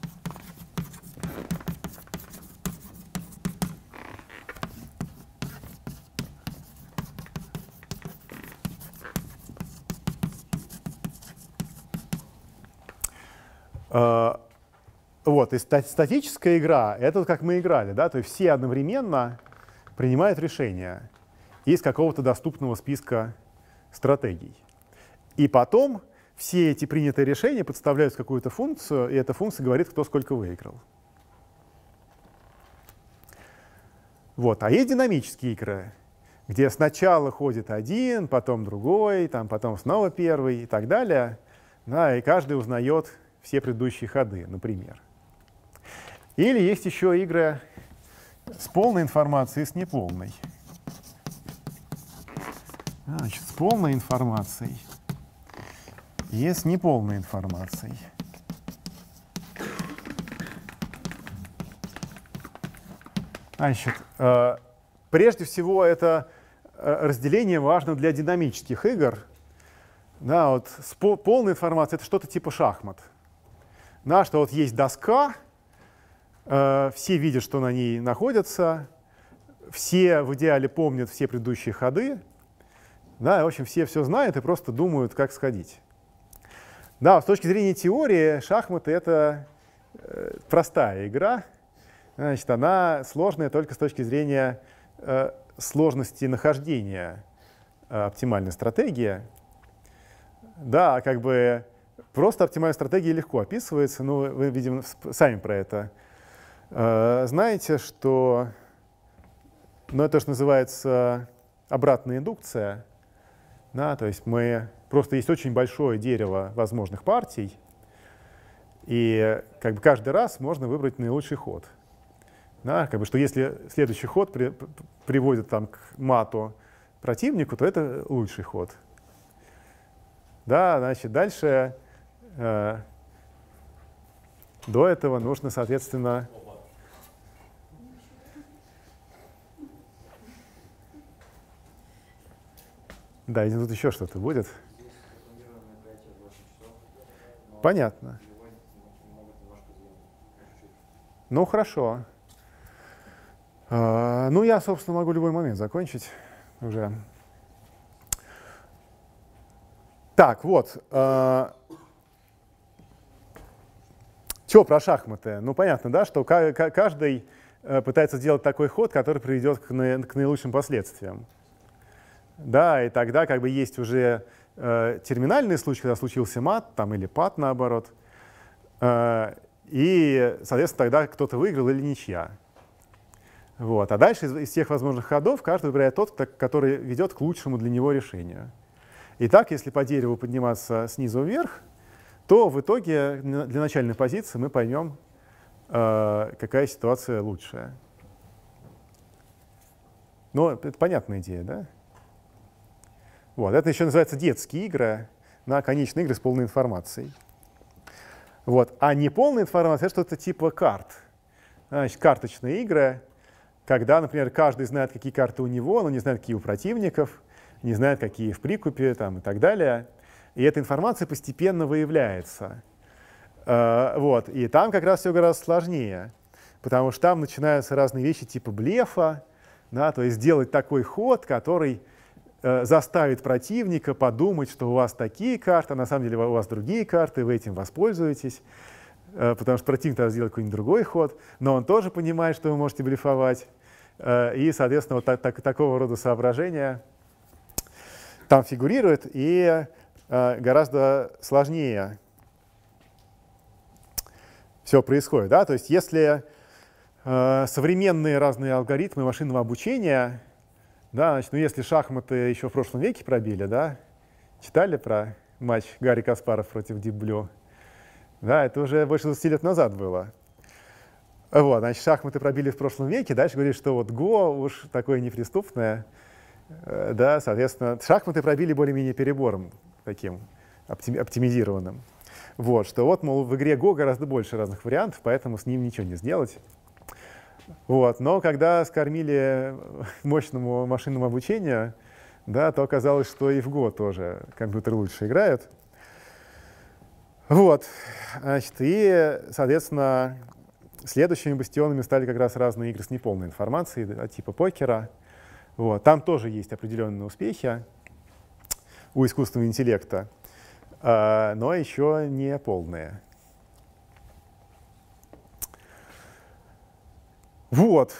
Вот, и статическая игра — это как мы играли, да, то есть все одновременно принимают решения из какого-то доступного списка стратегий. И потом все эти принятые решения подставляют какую-то функцию, и эта функция говорит, кто сколько выиграл. Вот. А есть динамические игры, где сначала ходит один, потом другой, потом снова первый и так далее, да, и каждый узнает все предыдущие ходы, например. Или есть еще игры с полной информацией и с неполной. Значит, с полной информацией и с неполной информацией. Значит, прежде всего, это разделение важно для динамических игр. Да, вот полная информация — это что-то типа шахмат. Да, что вот есть доска, все видят, что на ней находятся, все в идеале помнят все предыдущие ходы. Да, в общем, все знают и просто думают, как сходить. Да, с точки зрения теории, шахматы — это простая игра. Значит, она сложная только с точки зрения сложности нахождения оптимальной стратегии. Да, как бы просто оптимальная стратегия легко описывается, но вы, видимо, сами про это знаете, что это то, что называется обратная индукция. Да, то есть просто есть очень большое дерево возможных партий, и как бы каждый раз можно выбрать наилучший ход. Да, как бы, что если следующий ход приводит к мату противнику, то это лучший ход. Да, значит, дальше до этого нужно, соответственно, да, и тут еще что-то будет. Понятно. Ну, хорошо. Ну, я, собственно, могу любой момент закончить уже. Так, вот. Что про шахматы? Ну, понятно, да, что каждый пытается сделать такой ход, который приведет к наилучшим последствиям. Да, и тогда как бы есть уже терминальные случаи, когда случился мат, или пат, наоборот. И, соответственно, тогда кто-то выиграл или ничья. Вот. А дальше из всех возможных ходов каждый выбирает тот, который ведет к лучшему для него решению. Итак, если по дереву подниматься снизу вверх, то в итоге для начальной позиции мы поймем, какая ситуация лучшая. Ну, это понятная идея, да? Вот. Это еще называется детские игры, конечные игры с полной информацией. Вот. А неполная информация — это что-то типа карт. Значит, карточные игры, когда, например, каждый знает, какие карты у него, но не знает, какие у противников, не знает, какие в прикупе и так далее. И эта информация постепенно выявляется. Вот. И там как раз все гораздо сложнее, потому что там начинаются разные вещи типа блефа, да, то есть сделать такой ход, который заставит противника подумать, что у вас такие карты, а на самом деле у вас другие карты, вы этим воспользуетесь, потому что противник тогда сделает какой-нибудь другой ход, но он тоже понимает, что вы можете блефовать. И, соответственно, вот такого рода соображения там фигурируют, и гораздо сложнее все происходит. Да? То есть если современные разные алгоритмы машинного обучения, да, значит, если шахматы еще в прошлом веке пробили, да, читали про матч Гарри Каспаров против Deep Blue? Да, это уже больше 20 лет назад было. Вот, значит, шахматы пробили в прошлом веке, дальше говорили, что вот Го уж такое неприступное. Да, соответственно, шахматы пробили более-менее перебором таким оптимизированным. Вот, что вот, мол, в игре Го гораздо больше разных вариантов, поэтому с ним ничего не сделать. Вот, но когда скормили мощному машинному обучению, да, то оказалось, что и в Го тоже компьютер лучше играет. Вот, значит, и, соответственно, следующими бастионами стали как раз разные игры с неполной информацией, да, типа покера. Вот. Там тоже есть определенные успехи у искусственного интеллекта, но еще не полные. Вот.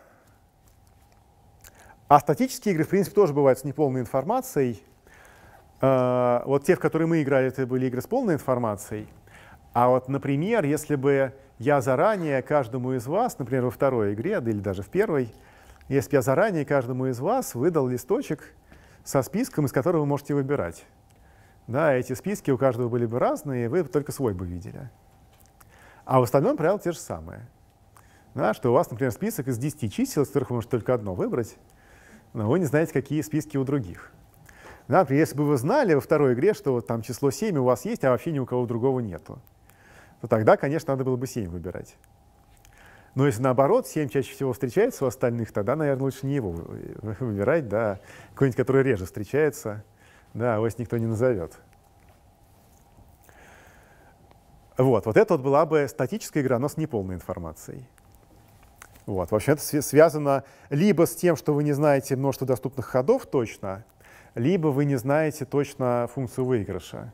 А статические игры, в принципе, тоже бывают с неполной информацией. Вот те, в которые мы играли, это были игры с полной информацией. А вот, например, если бы я заранее каждому из вас, например, во второй игре, да или даже в первой, если бы я заранее каждому из вас выдал листочек со списком, из которого вы можете выбирать. Да, эти списки у каждого были бы разные, и вы только свой бы видели. А в остальном правила те же самые. Да, что у вас, например, список из 10 чисел, из которых вы можете только одно выбрать, но вы не знаете, какие списки у других. Да, например, если бы вы знали во второй игре, что вот там число 7 у вас есть, а вообще ни у кого другого нету, то тогда, конечно, надо было бы 7 выбирать. Но если наоборот, 7 чаще всего встречается у остальных, тогда, наверное, лучше не его выбирать, да, какой-нибудь, который реже встречается, да, авось никто не назовет. Вот это вот была бы статическая игра, но с неполной информацией. Вот. В общем, это связано либо с тем, что вы не знаете множество доступных ходов точно, либо вы не знаете точно функцию выигрыша.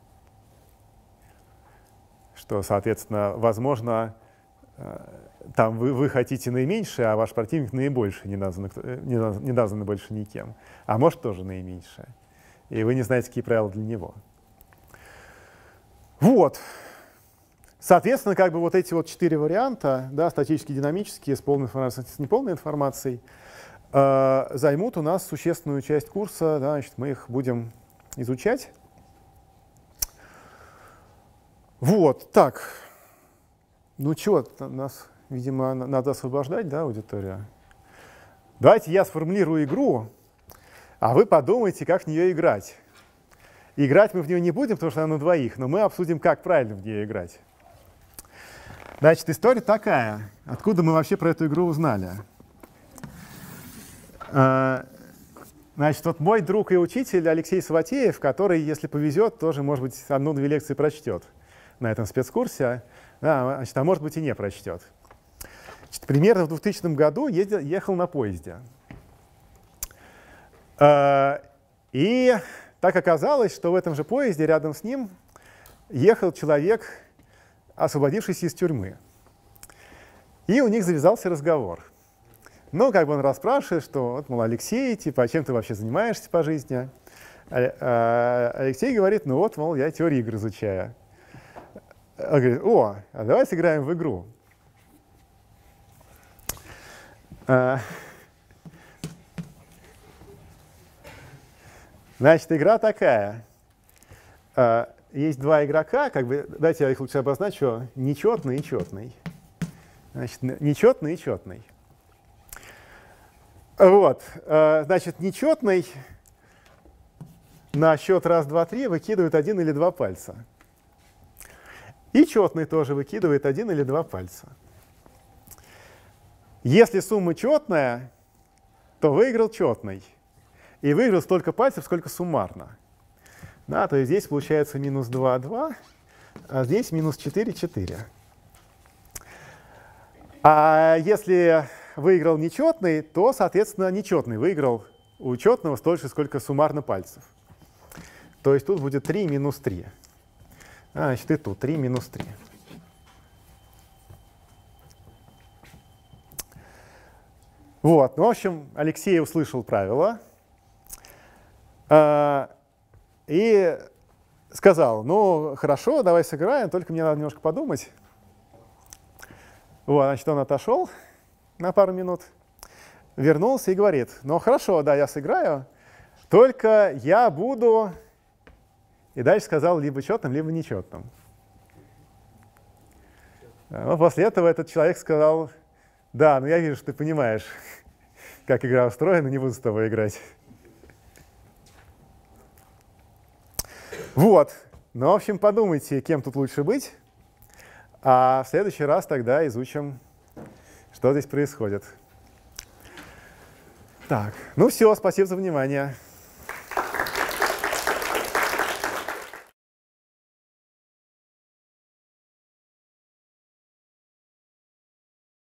Что, соответственно, возможно, там вы хотите наименьшее, а ваш противник наибольшее, не названы больше никем. А может, тоже наименьшее. И вы не знаете, какие правила для него. Вот. Соответственно, как бы вот эти вот 4 варианта, да, статические, динамические, с полной информацией, с неполной информацией, займут у нас существенную часть курса. Да, значит, мы их будем изучать. Вот, так. Ну чего, нас, видимо, надо освобождать, да, аудитория? Давайте я сформулирую игру, а вы подумайте, как в нее играть. Играть мы в нее не будем, потому что она на двоих, но мы обсудим, как правильно в нее играть. Значит, история такая. Откуда мы вообще про эту игру узнали? Значит, вот мой друг и учитель Алексей Саватеев, который, если повезет, тоже, может быть, 1-2 лекции прочтет на этом спецкурсе, да, значит, а может быть и не прочтет. Значит, примерно в 2000 году ехал на поезде. И так оказалось, что в этом же поезде рядом с ним ехал человек, освободившийся из тюрьмы. И у них завязался разговор. Ну, как бы он расспрашивает, что, вот, мол, Алексей, типа, а чем ты вообще занимаешься по жизни? Алексей говорит, ну вот, мол, я теорию игр изучаю. Он говорит, о, а давай сыграем в игру. Значит, игра такая. Есть 2 игрока, как бы, давайте я их лучше обозначу, нечетный и четный. Значит, нечетный и четный. Вот, значит, нечетный на счет 1, 2, 3 выкидывает 1 или 2 пальца. И четный тоже выкидывает 1 или 2 пальца. Если сумма четная, то выиграл четный. И выиграл столько пальцев, сколько суммарно. Да, то есть здесь получается минус 2, 2, а здесь минус 4, 4. А если выиграл нечетный, то, соответственно, нечетный выиграл у четного столько, сколько суммарно пальцев. То есть тут будет 3 минус 3. Значит, и тут 3 минус 3. Вот, ну, в общем, Алексей услышал правила и сказал, ну, хорошо, давай сыграем, только мне надо немножко подумать. Вот, значит, он отошел на пару минут, вернулся и говорит, ну, хорошо, да, я сыграю, только я буду... И дальше сказал либо четным, либо нечетным. Но после этого этот человек сказал, да, ну я вижу, что ты понимаешь, как игра устроена, не буду с тобой играть. Вот. Ну, в общем, подумайте, кем тут лучше быть. А в следующий раз тогда изучим, что здесь происходит. Так, ну все, спасибо за внимание.